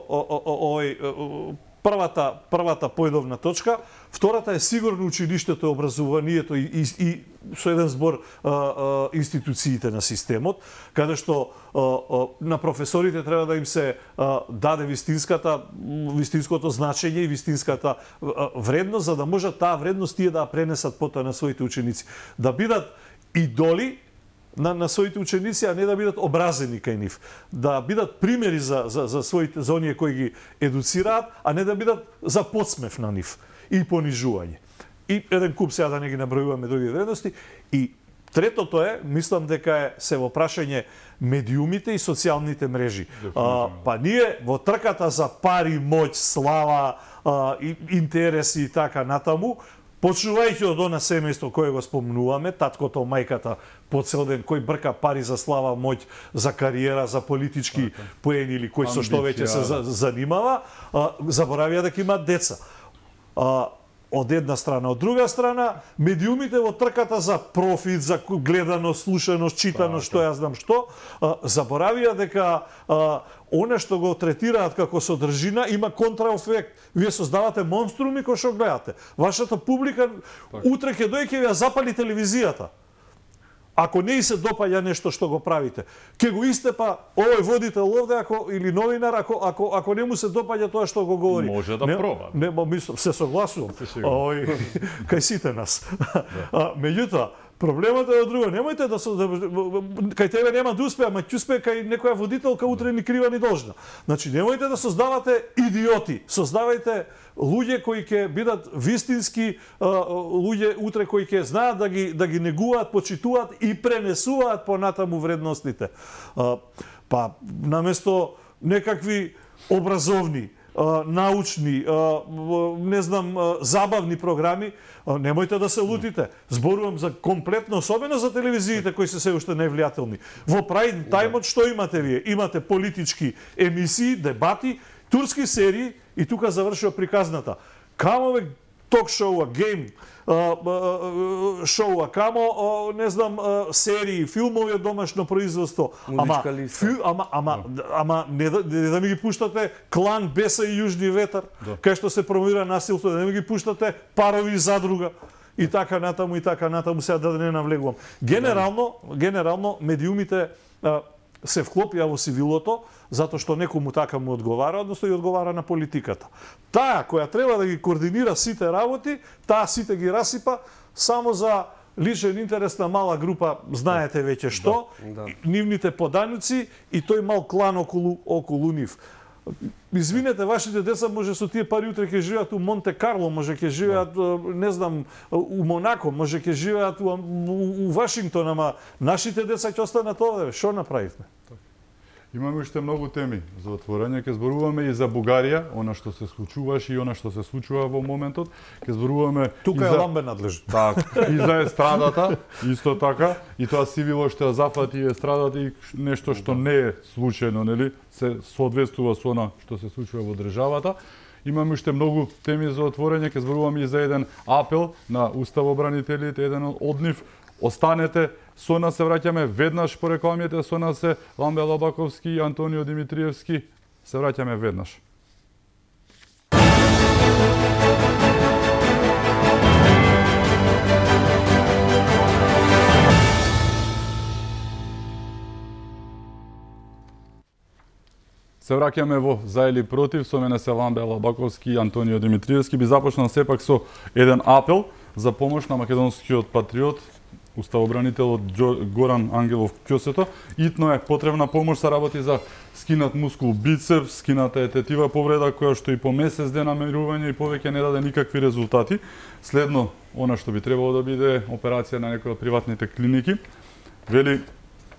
првата поедовна точка, втората е сигурно училиштето, образованието и со еден збор институциите на системот, каде што на професорите треба да им се даде вистинското значење и вистинската вредност, за да можат таа вредност тие да ја пренесат потоа на своите ученици. Да бидат идоли на своите ученици, а не да бидат образени кај нив. Да бидат примери за оние кои ги едуцираат, а не да бидат за подсмев на нив и понижување. И еден куп, сега да не ги набројуваме други вредности. И третото е, мислам дека се во прашање медиумите и социјалните мрежи. Па ние во трката за пари, моќ, слава, интереси и така натаму, почнувајќи од она семејство кое го спомнуваме, таткото, мајката, по цел ден, кој брка пари за слава, моќ, за кариера, за политички поени или кој со што веќе се занимава, заборавија дека имаат деца. Од една страна. Од друга страна, медиумите во трката за профит, за гледаност, слушаност, читаност, што ја знам што, заборавија дека она што го третираат како содржина има контраефект. Вие создавате монструми кои што гледате. Вашата публика утре ќе дојде ќе ја запали телевизијата. Ако не и се допаѓа нешто што го правите, ќе го истепа овој водител овде или новинар ако не му се допаѓа тоа што го говори. Може да проба. Не, мислам, се согласувам. Кај сите нас. Меѓутоа, проблемот е од друго. Немојте да кај тебе нема да успее, ама ќе успее кај некоја водителка утре ни крива ни должна. Значи немојте да создавате идиоти. Создавајте луѓе кои ќе бидат вистински луѓе утре кои ќе знаат да ги негуваат, почитуваат и пренесуваат понатаму вредностите. Па наместо некакви образовни, научни, не знам, забавни програми, немојте да се лутите. Зборувам за комплетно, особено за телевизиите кои се уште највлијателни. Во прайм тајмот што имате вие? Имате политички емисии, дебати, турски серии и тука завршува приказната. Камове ток-шоуа, гейм шоуа, камо, не знам, серии, филмови од домашно производство. Ама не да ми ги пуштате Клан, Беса и Јужни ветар, кај што се промовира насилство, да не ми ги пуштате Парови задруга. И така натаму, сега да не навлегувам. Генерално, медиумите се вклопија во сивилото, затоа што некому така му одговара, односно и одговара на политиката. Таа која треба да ги координира сите работи, таа сите ги расипа само за личен интерес на мала група, знаете веќе што, нивните поданици и тој мал клан околу нив. Извинете, вашите деца може со тие пари утре ќе живеат у Монте Карло, може ќе живеат, не знам, у Монако, може ќе живеат у Вашингтон, ама нашите деца ќе останат овде. Што направивме? Имаме уште многу теми за отворање. Ќе зборуваме и за Бугарија, она што се случуваше и она што се случува во моментот. Ќе зборуваме тука е Ламбе надлежен. Така, и за естрадата, исто така, и тоа сивило што ја зафати естрадата и нешто што не е случајно, нели? Се соодветствува со она што се случува во државата. Имаме уште многу теми за отворање. Ќе зборуваме и за еден апел на уставобранителите, еден од нив. Останете со нас, се враќаме веднаш по рекламите, со нас се Ламбе Лабаковски и Антонио Димитриевски. Се враќаме веднаш. Се враќаме во За или против, со мене се Ламбе Лабаковски и Антонио Димитриевски. Би започнал сепак со еден апел за помош на македонскиот патриот, уставобранителот Горан Ангелов Ќосето. Итно е потребна помош, се работи за скинат мускул бицепс, скината е тетива повреда која што и по месец дена мерување и повеќе не даде никакви резултати. Следно, она што би требало да биде операција на некој од приватните клиники. Вели,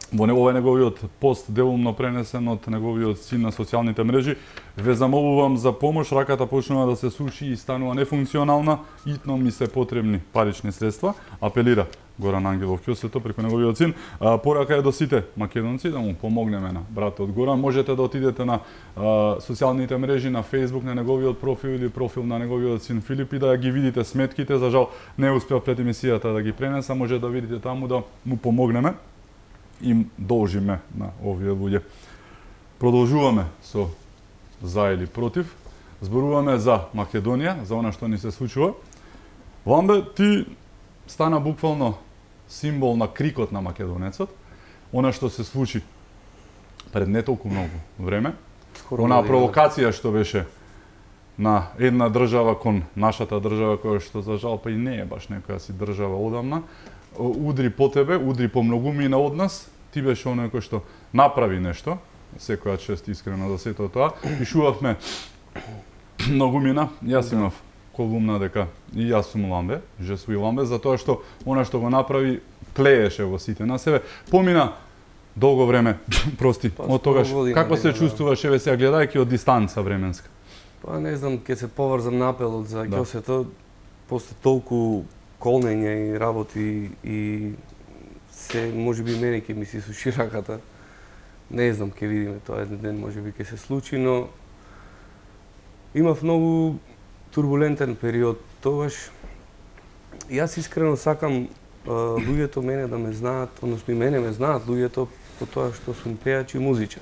во неговиот пост делумно пренесен од неговиот син на социјалните мрежи, ве замолувам за помош, раката почнува да се суши и станува нефункционална, итно ми се потребни парични средства, апелира Горан Ангелов Ќосето преку неговиот син. Порака е до сите македонци да му помогнеме на братот Горан. Можете да отидете на социјалните мрежи, на Facebook, на неговиот профил или профил на неговиот син Филип и да ги видите сметките. За жал не успеав пред емисијата да ги пренеса, може да видите таму да му помогнеме. Им должиме на овие луѓе. Продолжуваме со за или против. Зборуваме за Македонија, за она што ни се случува. Ламбе, ти стана буквално символ на крикот на македонецот. Она што се случи пред не толку многу време. Онаа провокација што беше на една држава кон нашата држава, која што за жал па и не е баш некоја си држава одамна, удри по тебе, удри по многумина од нас, ти беше оној кој што направи нешто, секоја чест искрено за сето тоа. Пишувавме многумина, јас имав колумна дека и јас сум ламбе, же суи ламбе, затоа што она што го направи тлееше во сите на себе. Помина долго време, прости, од тогаш, како се чувствуваш еве сега гледајќи од дистанца временска? Па не знам, ќе се поврзам на апелот за Ќосето, после толку колнење и работи и се можеби мене ќе ми се суши раката. Не знам, ќе видиме тоа еден ден, можеби ќе се случи, но имав многу турбулентен период тогаш. Јас искрено сакам луѓето мене да ме знаат, односно и мене ме знаат луѓето по тоа што сум пејач и музичар.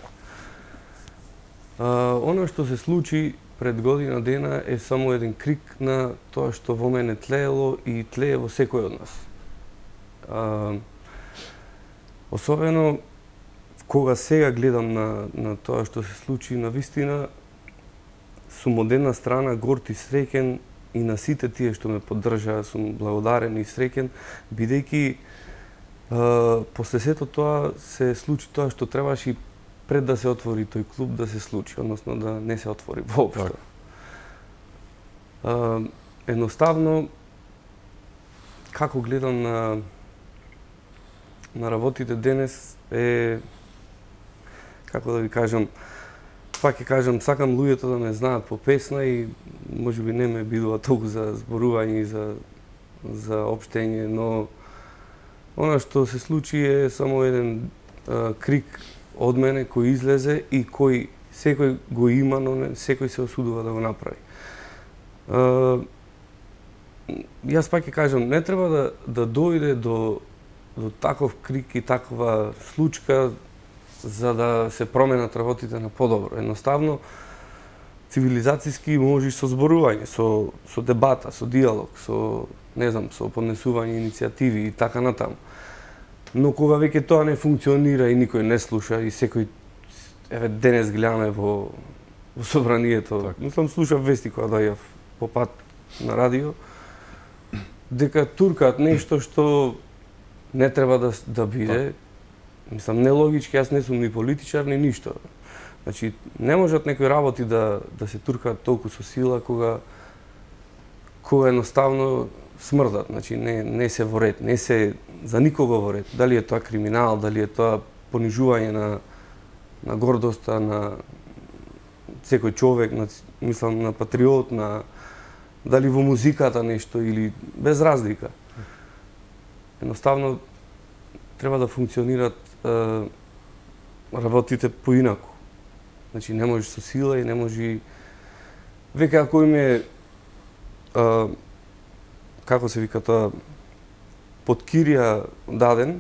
Оно што се случи пред година дена е само еден крик на тоа што во мене тлеело и тлее во секој од нас. Особено кога сега гледам на тоа што се случи, навистина сум од една страна горд и среќен и на сите тие што ме поддржаа, сум благодарен и среќен, бидејќи после сето тоа се случи тоа што требаше и пред да се отвори тој клуб да се случи, односно да не се отвори воопшто. Едноставно, како гледам на работите денес е, како да ви кажам, пак ќе кажам, сакам луѓето да ме знаат по песна и можеби не ме бидува толку за зборување и за општење, но она што се случи е само еден крик од мене кој излезе и кој секој го има, но секој се осудува да го направи. Јас пак ќе кажам, не треба да дојде до таков крик и таква случка за да се променат работите на подобро. Едноставно, цивилизацијски можеш со зборување, со дебата, со диалог, со, не знам, со поднесување иницијативи и така натаму. Но кога веќе тоа не функционира и никој не слуша и секој, еве денес гледаме во собранието, мислам слушав вести кога доаѓав по пат на радио, дека туркаат нешто што не треба да биде. Мислам, нелогички, јас не сум ни политичар, ни ништо. Значи, не можат некои работи да се туркаат толку со сила кога едноставно смрдат, значи не се во ред, не се за никого во ред. Дали е тоа криминал, дали е тоа понижување на гордоста на секој човек, мислам на патриот, дали во музиката нешто или без разлика. Едноставно треба да функционираат работите поинаку. Значи не може со сила и не може веќе ако им е како се вика тоа под кирија даден,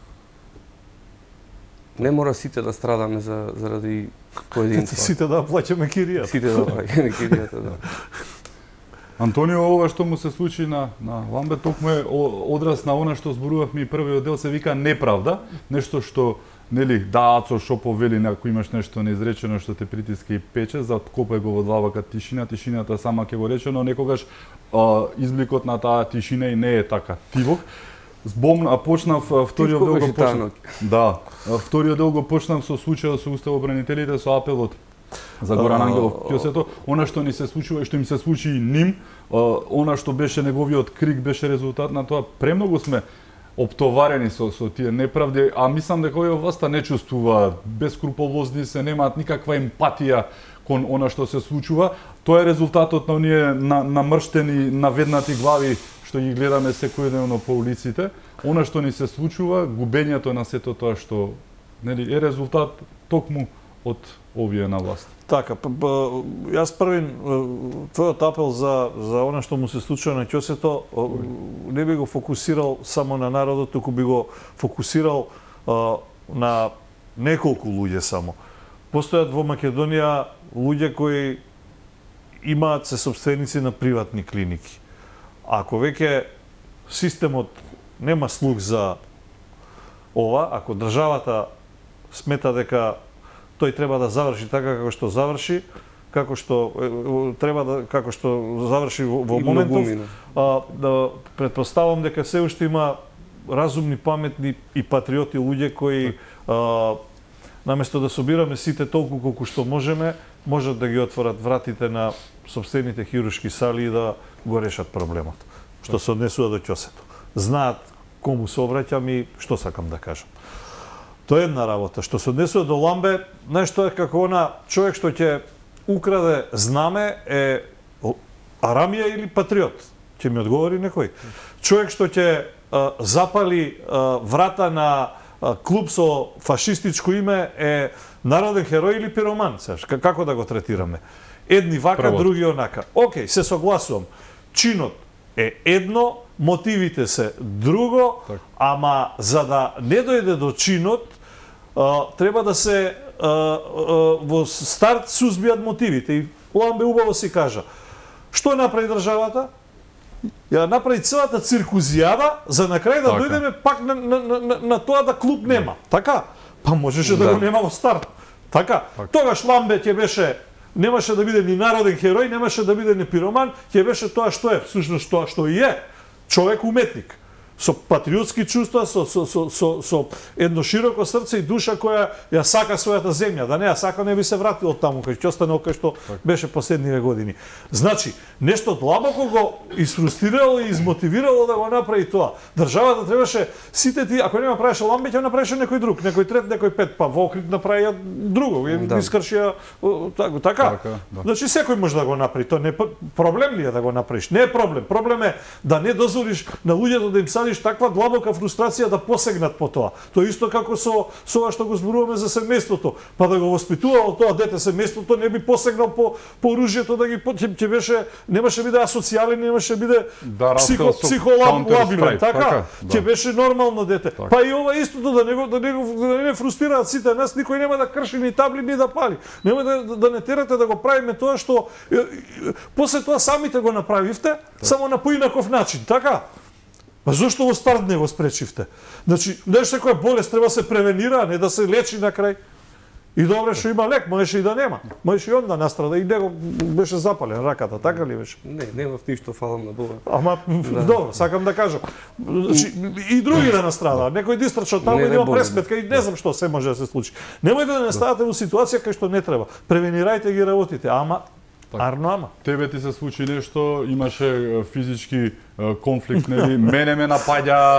не мора сите да страдаме заради поединство. Сите да плаќаме киријата. Сите да плаќаме киријата, да. Антонио, ова што му се случи на Ламбе токму е одраз на она што зборувавме и првиот дел, се вика неправда, нешто што нели Ацо Шопов вели ако имаш нешто неизречено што те притиска и пече, закопај го во длабока тишина, тишината сама ќе го рече, но некогаш избликот на таа тишина и не е така тивок. Почнав вториот дел го почнав. Да, вториот дел го почнав со случајот со уставобранителите со апелот за Горан Ангелов Ќосето, она што ни се случува и што им се случи и ним, она што беше неговиот крик беше резултат на тоа. Премногу сме оптоварени со тие неправди, а мислам дека овие власта не чувствуваат, бескруполозни се, немаат никаква емпатија кон она што се случува. Тоа е резултатот на оние намрштени, наведнати глави што ги гледаме секојдневно по улиците. Она што ни се случува, губењето на сето тоа што нели е резултат токму од овие на власт. Така, јас првин твојот апел за она што му се случува на ќосето не би го фокусирал само на народот, туку би го фокусирал на неколку луѓе само. Постојат во Македонија луѓе кои имаат се собственици на приватни клиники. Ако веќе системот нема слух за ова, ако државата смета дека тој треба да заврши така како што заврши, како што заврши во моментов, да претпоставам дека се уште има разумни, паметни и патриоти луѓе кои наместо да собираме сите толку колку што можеме, можат да ги отворат вратите на сопствените хируршки сали и да го решат проблемот. Што се однесува до ќосето. Знаат кому се обраќам и што сакам да кажам. Тоа е една работа. Што се однесува до Ламбе, нешто е како она човек што ќе украде знаме е Арамија или патриот? Ќе ми одговори некој. Човек што ќе запали врата на клуб со фашистичко име е народен херој или пироман? Како да го третираме? Едни вака, други онака. Океј, се согласувам. Чинот е едно, мотивите се друго, ама за да не дојде до чинот, треба да се во старт сузбијат мотивите. И Ламбе убаво си кажа, што направи државата? Ја направи целата циркузијада за на крај да дојдеме пак на тоа да клуб нема. Така? Па можеше да го нема во старт. Така? Тогаш Ламбе ќе беше, немаше да биде ни народен херој, немаше да биде ни пироман, ќе беше тоа што е, всушност тоа што и е. Човек уметник. Со патриотски чувства, со едно широко срце и душа која ја сака својата земја. Да не ја сака, не би се вратил таму, кај ќе останал кај што беше последниве години. Значи, нешто длабоко го изфрустрирало и измотивирало да го направи тоа. Државата требаше сите ти, ако не направеше Ламбе, ќе направеше некој друг, некој трет, некој пет, па во Охрид направија друго, искршија така. Значи секој може да го направи, тоа не проблем ли е да го направиш? Не е проблем. Проблем е да не дозволиш на луѓето да им таква длабока фрустрација да посегнат по тоа. Тоа исто како со ова што го зборуваме за семејството. Па да го воспитувало тоа дете семејството, не би посегнал по оружјето да ги ќе беше, немаше биде асоцијален, немаше биде психолабилен, така? Ќе беше нормално дете. Па и ова истото да не фрустираат сите нас, никој нема да крши ни табли ни да пали. Нема да не терате да го правиме тоа што после тоа самите го направивте, само на поинаков начин, така? Па зошто во старт не го спречивте? Значи, нешто која болест треба се превенира, а не да се лечи на крај. И добре што има лек, можеше и да нема. Можеше и он да настрада и него беше запален раката, така ли беше? Не, немав ништо, фалам на Бога. Ама добро, сакам да кажам. Значи, и други да настрадаат. Некој да истрча таму и нема пресметка и не знам што се може да се случи. Немојте да не ставате во ситуација кај што не треба. Превенирајте ги работите, ама Арно. Тебе ти се случи нешто, имаше физички конфликт, нели? Мене ме напаѓа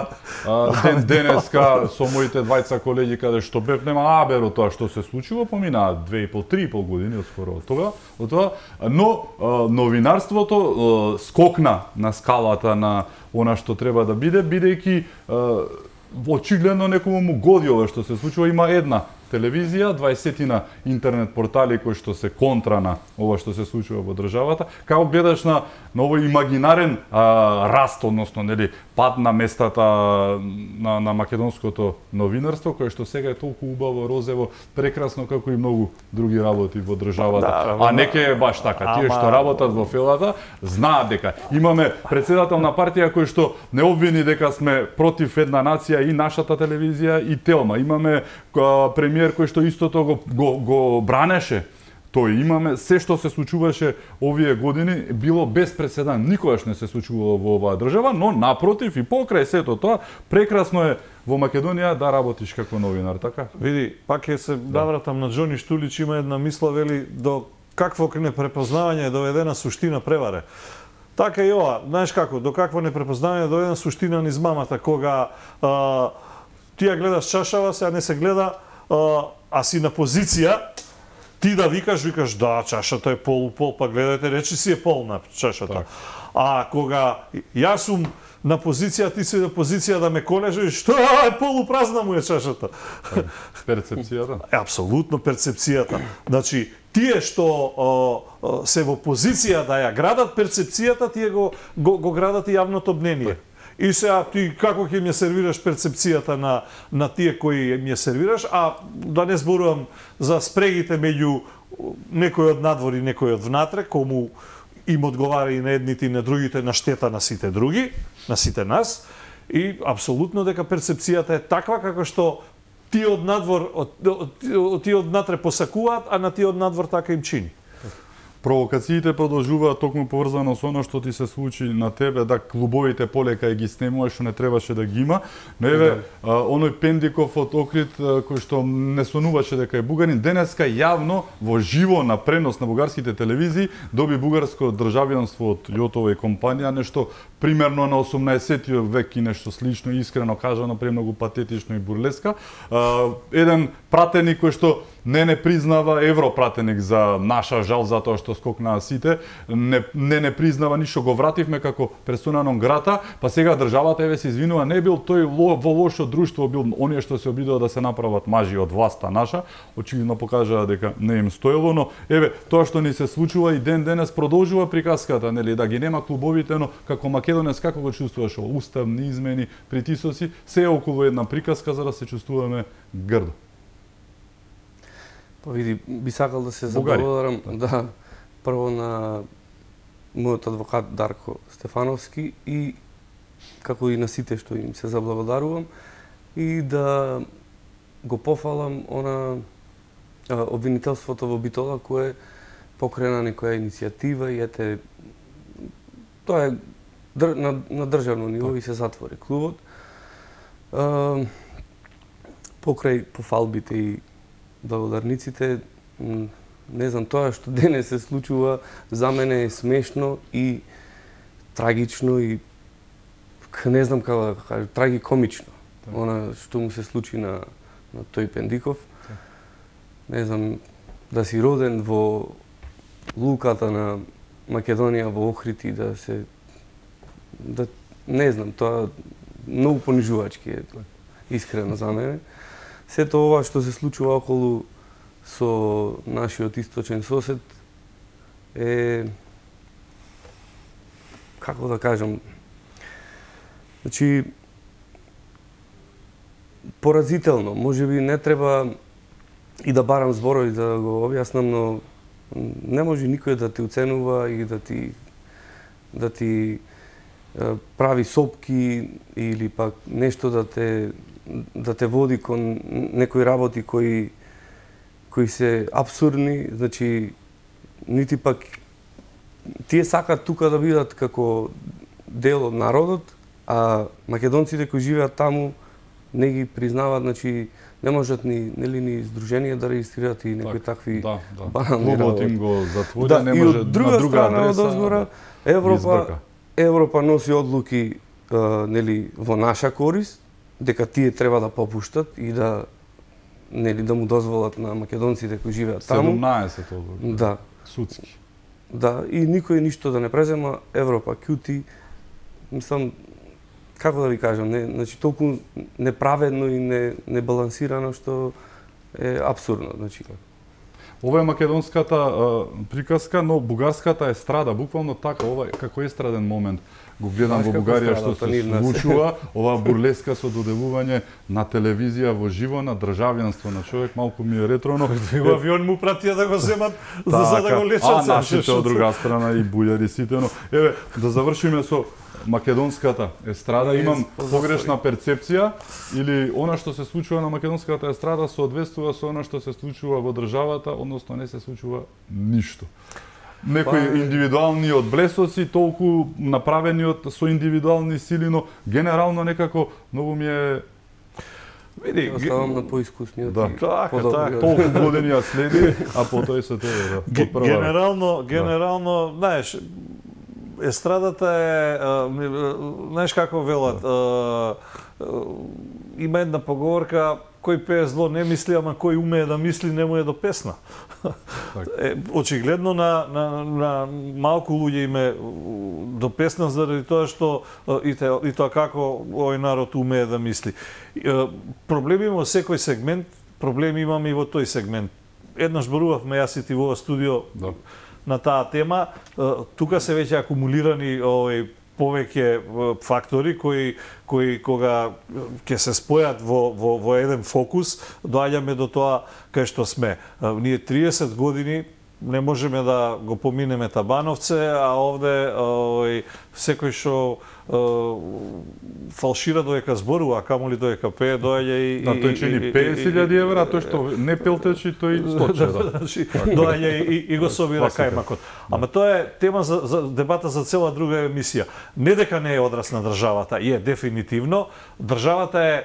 денеска со моите двајца колеги каде што бев, нема аберо тоа што се случило, поминаа 2,5-3,5 години одскоро од тоа, но новинарството скокна на скалата на она што треба да биде, бидејќи очигледно некому му годи ова што се случува, има една телевизија, 20 интернет портали кои што се контра на ова што се случува во државата. Како гледаш на овој имагинарен раст, односно нели пад на местата на македонското новинарство, кое што сега е толку убаво, розево, прекрасно како и многу други работи во државата. А неке е баш така. Тие што работат во фелата знаат дека имаме председател на партија кој што не обвини дека сме против една нација и нашата телевизија и Телма. Имаме премиер кој што истото го бранеше. Тој имаме се што се случуваше овие години било без преседан. Никогаш не се случувало во оваа држава, но напротив и покрај сето тоа прекрасно е во Македонија да работиш како новинар, така? Види, пак ќе се навратам на Џони Штулич, има една мисла, вели, до какво непрепознавање е доведена суштина преваре. Така и ова, знаеш како, до какво непрепознавање до една суштина низ мамата, кога ти ја гледаш чашава, сега не се гледа, а си на позиција, ти да викаш да, чашата е полупол, па гледајте, речи си е полна чашата. Так. А кога јас сум на позиција, ти си на позиција да ме колежиш, што е полупразна му е чашата. Перцепцијата? Апсолутно перцепцијата. Значи, тие што се во позиција да ја градат перцепцијата, тие го градат и јавното мнение. И сега ти како ќе ми сервираш перцепцијата на тие кои ми ја сервираш, а да не зборувам за спрегите меѓу некој од надвор и некој од внатре, кому им одговара и на едните и на другите на штета на сите други, на сите нас, и апсолутно дека перцепцијата е таква како што тие од надвор, тие од внатре посакуваат, а на тие од надвор така им чини. Провокациите продолжуваат токму поврзано со оно што ти се случи на тебе, да клубовите полека ги снемуваш, што не требаше да ги има. Но еве, оној Пендиков од Охрид кој што не сонуваше дека е бугарин, денеска јавно во живо на пренос на бугарските телевизии доби бугарско државјанство од Јотова и компанија, нешто примерно на 18 век и нешто слично, искрено кажано, премногу патетично и бурлеска. Еден пратеник кој што не признава европратеник за наша жал затоа што скокнаа сите, не признава ништо, го вративме како персона нон грата, па сега државата еве се извинува, не бил тој во лошо друштво, бил оние што се обидува да се направат мажи од власта наша, очигледно покажаа дека не им стоело, но еве тоа што ни се случува и ден денес продолжува приказката, нели, да ги нема клубовите, но како македонец како го чувствуваш, уставни измени, притисоци, се е околу една приказка за да се чувствуваме грдо. Па види, би сакал да се заблагодарам, да, прво на мојот адвокат Дарко Стефановски и како и на сите што им се заблагодарувам и да го пофалам обвинителството во Битола кое покрена некоја иницијатива и ете тоа е на државно ниво и се затвори клубот. Покрај пофалбите и благодарниците, не знам, тоа што денес се случува за мене е смешно и трагично и не знам како да кажам, трагикомично. Она што му се случи на тој Пендиков. Не знам, да си роден во луката на Македонија во Охрид и да не знам, тоа многу понижувачки е, искрено за мене. Сето ова што се случува околу со нашиот источен сосед е, како да кажам, значи, поразително. Можеби не треба и да барам зборови да го објаснам, но не може никој да ти оценува и да ти прави сопки или пак нешто да те води кон некои работи кои се абсурдни, значи нити пак тие сакаат тука да бидат како дел од народот, а македонците кои живеат таму не ги признаваат, значи не можат ни здруженија да регистрираат и некои такви банални работи. Клубот им го затвори, не може на друга страна од озгора Европа носи одлуки во наша корист, дека тие треба да попуштат и да му дозволат на македонците кои живеат таму. 17 одлуки. Да. Судски. Да, и никој ништо да не презема, Европа кјути. Мислам, како да ви кажам, значи толку неправедно и небалансирано што е апсурдно, значи. Ова е македонската приказка, но бугарската естрада, буквално така, ова е како естраден момент. Го гледам во Бугарија што се случува, оваа бурлеска со доделување на телевизија во живо на државјанство на човек, малку ми е ретроно. Во авион му пратија да го земат за да го лечат. А нашите од друга страна и бујари сите, но еве да завршиме со македонската естрада. Имам погрешна перцепција или она што се случува на македонската естрада соодветствува со она што се случува во државата, односно не се случува ништо. Некои индивидуални одблесоци, толку направени со индивидуални сили, но генерално некако многу ми е види, оставам на поискусниот. Да, така. Толку години ја следи, а потоа се тоа, да. Генерално, знаеш, естрадата е, знаеш како велат, има една поговорка, кој пее зло не мисли, ама кој умее да мисли не му е до песна. Очигледно на малку луѓе им е до песна заради тоа што и тоа како овој народ умее да мисли. Проблеми има во секој сегмент, проблеми имаме и во тој сегмент. Еднаш зборувавме јас и ти во студио на таа тема, тука се веќе акумулирани повеќе фактори кои кога ќе се спојат во еден фокус, доаѓаме до тоа кај што сме. Ние 30 години не можеме да го поминеме Табановце, а овде секој што фалшира додека зборува, а камоли додека пее, доаѓа и... Да, тој чини 50.000 евра, тој што не пелтечи, тој 100. Доаѓа и го собира кајмакот. Ама тоа е тема за дебата за цела друга емисија. Не дека не е одраз на државата, е дефинитивно. Државата е,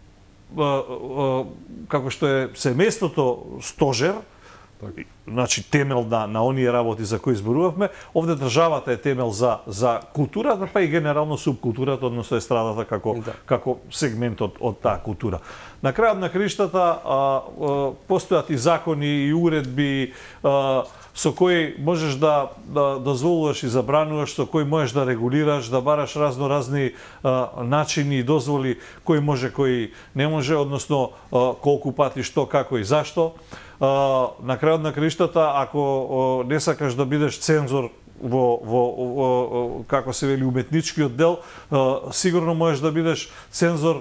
како што е семејството стожер, значи темел на оние работи за кои зборувавме, овде државата е темел за културата, па и генерално субкултурата, односно естрадата како сегмент од таа култура. На крајот на краиштата постојат и закони и уредби со кои можеш да дозволуваш и забрануваш, со кои можеш да регулираш, да бараш разни начини и дозволи кој може, кој не може, односно колку пати, што, како и зашто. На крајот на краиштата, ако не сакаш да бидеш цензор во како се вели уметничкиот дел, сигурно можеш да бидеш цензор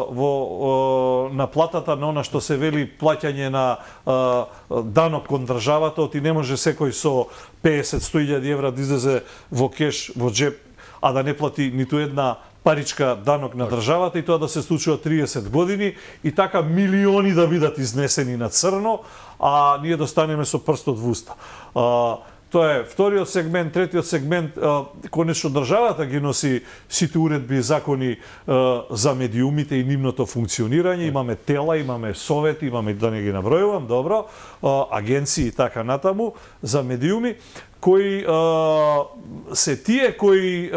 на платата на она што се вели плаќање на данок кон државата, ти не може секој со 50-100.000 евра да излезе во кеш, во джеп, а да не плати ниту една паричка данок на државата, и тоа да се случува 30 години и така милиони да бидат изнесени на црно, а ние достанеме со прстот во уста. Тоа е вториот сегмент. Третиот сегмент, конечно државата ги носи сите уредби и закони за медиумите и нивното функционирање. Имаме тела, имаме совети, имаме, да не ги набројувам, добро, агенции и така натаму за медиуми, кои се тие кои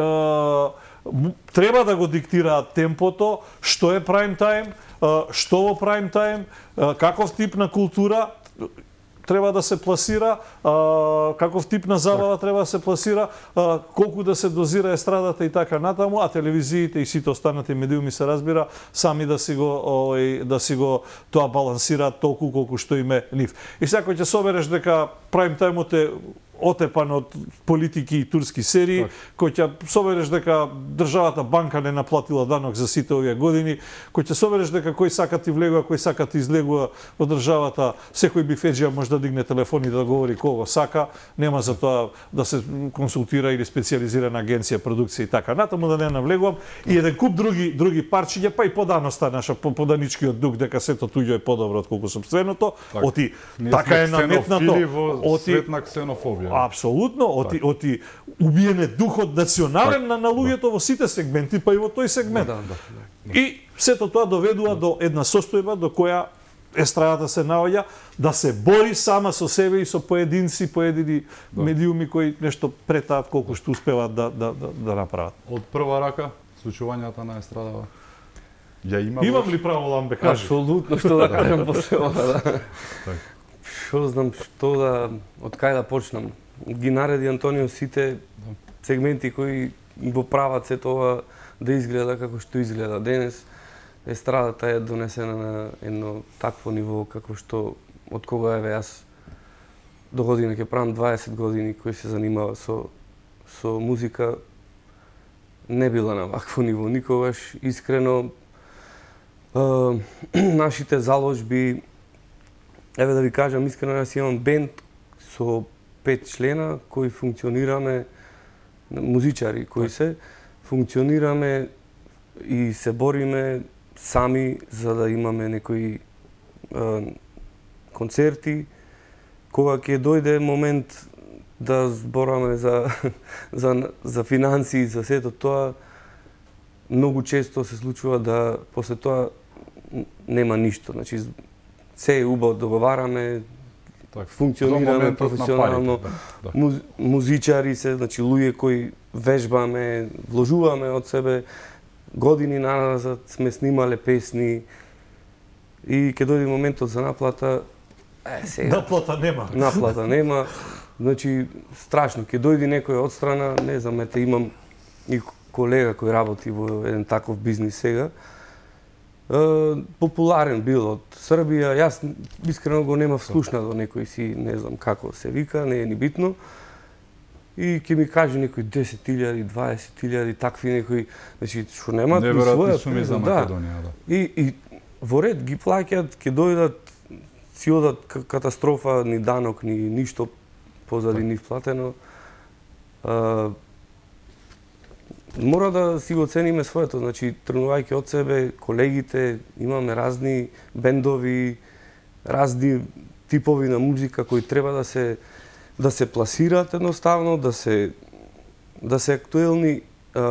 треба да го диктираат темпото, што е прайм тајм, што во прайм тајм, каков тип на култура треба да се пласира, каков тип на забава треба да се пласира, колку да се дозира естрадата и така натаму, а телевизиите и сите останати медиуми се разбира сами да си го тоа балансираат толку колку што име нив. И сега ќе собереш дека прайм тајмот е отепан од политики и турски серии, кој ќе собереш дека државата банка не наплатила данок за сите овие години, кој ќе собереш дека кој сака ти влегува, кој сака ти излегува во државата, секој бифеџија може да дигне телефон и да говори кого сака, нема за тоа да се консултира или специјализирана агенција, продукција и така натаму, да не навлегувам, и еден куп други парчиња, па и поданоста наша, поданичкиот дух дека сето туѓо е подобро отколку сопственото, оти така е наметнато, оти свет на ксенофобија. Апсолутно, оти убиен е духот национален на луѓето во сите сегменти, па и во тој сегмент. И сето тоа доведува до една состојба до која естрадата се наоѓа да се бори сама со себе и со поедини медиуми кои нешто претаат колку што успеваат да направат. Од прва рака, случувањата на естрадава, имам ли право, Ламбе, кажи? Апсолутно, што да кажам после ова, да. Што знам, што да, од кај да почнам. Ги нареди Антонио сите сегменти кои го прават се тоа да изгледа како што изгледа денес. Естрадата е донесена на едно такво ниво како што од кога еве јас до година ќе правам 20 години кои се занимава со музика, не била на вакво ниво никогаш. Искрено, нашите заложби, еве да ви кажам искрено, јас имам бенд со 5 члена кои функционираме, музичари кои се, функционираме и се бориме сами за да имаме некои концерти. Кога ќе дојде момент да збораме за финансии, за сето тоа, многу често се случува да после тоа нема ништо. Значи, се е убаво договараме, функционираме професионално, музичари се, значи луѓе кои вежбаме, вложуваме од себе, години назад сме снимале песни и ќе дојде моментот за наплата, сега. Наплата нема. Значи страшно, ќе дојде некој од страна, не знам, имам и колега кој работи во еден таков бизнис сега. Популарен бил од Србија, јас искрено го немав слушнато некој си, не знам како се вика, не е ни битно. И ќе ми каже некој 10.000, 20.000, такви некои, значи што немаат ни своја суми за Македонија, да. И во ред ги плаќаат, ќе дојдат, си одат катастрофа, ни данок, ни ништо позади нив платено. Мора да си го цениме своето, значи тргнувајќи од себе, колегите, имаме разни бендови, разни типови на музика кои треба да се пласираат едноставно, да се актуелни.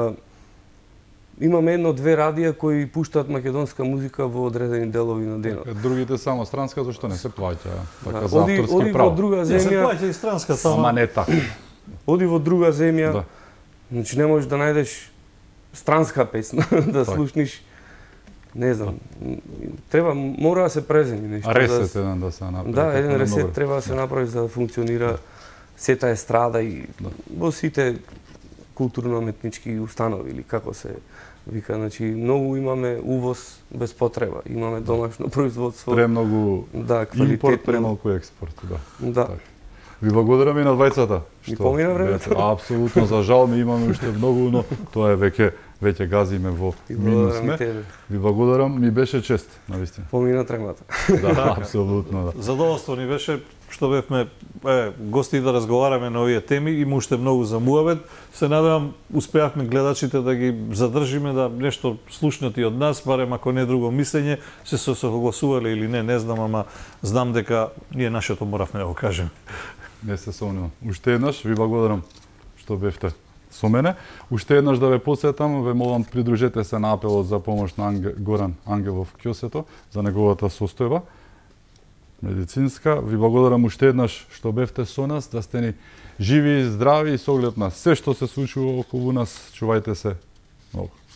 Имаме едно-две радија кои пуштаат македонска музика во одредени делови на денот. Другите само странска, зашто не се плаќа така за авторски право. Оди во друга земја. Не се плаќа и странска, ама не така. Оди во друга земја. Да. Значи не можеш да најдеш странска песна да слушниш. Не знам. Мора да се преземи нешто. Ресет еден да се направи. Да, еден ресет треба да се направи за да функционира сета естрада и во сите културно-уметнички установи или како се вика, значи многу имаме увоз без потреба, имаме домашно производство. Премногу импорт, премалку експорт, да. Да. Ви благодарам и на двајцата. Ми помина времето. Апсолутно, за жал ми имаме уште многу, но тоа е веќе газиме во минус сме. Ви благодарам, ми беше чест, навистина. Помина тремата. Да, апсолутно, да. Задоволство ни беше што бевме гости да разговараме на овие теми, има уште многу за муавет. Се надевам успеавме гледачите да ги задржиме, да нешто слушнати од нас, барем ако не друго мислење, се согласувале или не знам, ама знам дека ние нашето моравме да го кажеме. Не се сомневам. Уште еднаш ви благодарам што бевте со мене. Уште еднаш да ве посетам, ве молам придружете се на апелот за помош на Горан Ангелов Кјосето за неговата состојба медицинска. Ви благодарам уште еднаш што бевте со нас, да сте ни живи и здрави и со оглед на се што се случува околу нас. Чувајте се многу.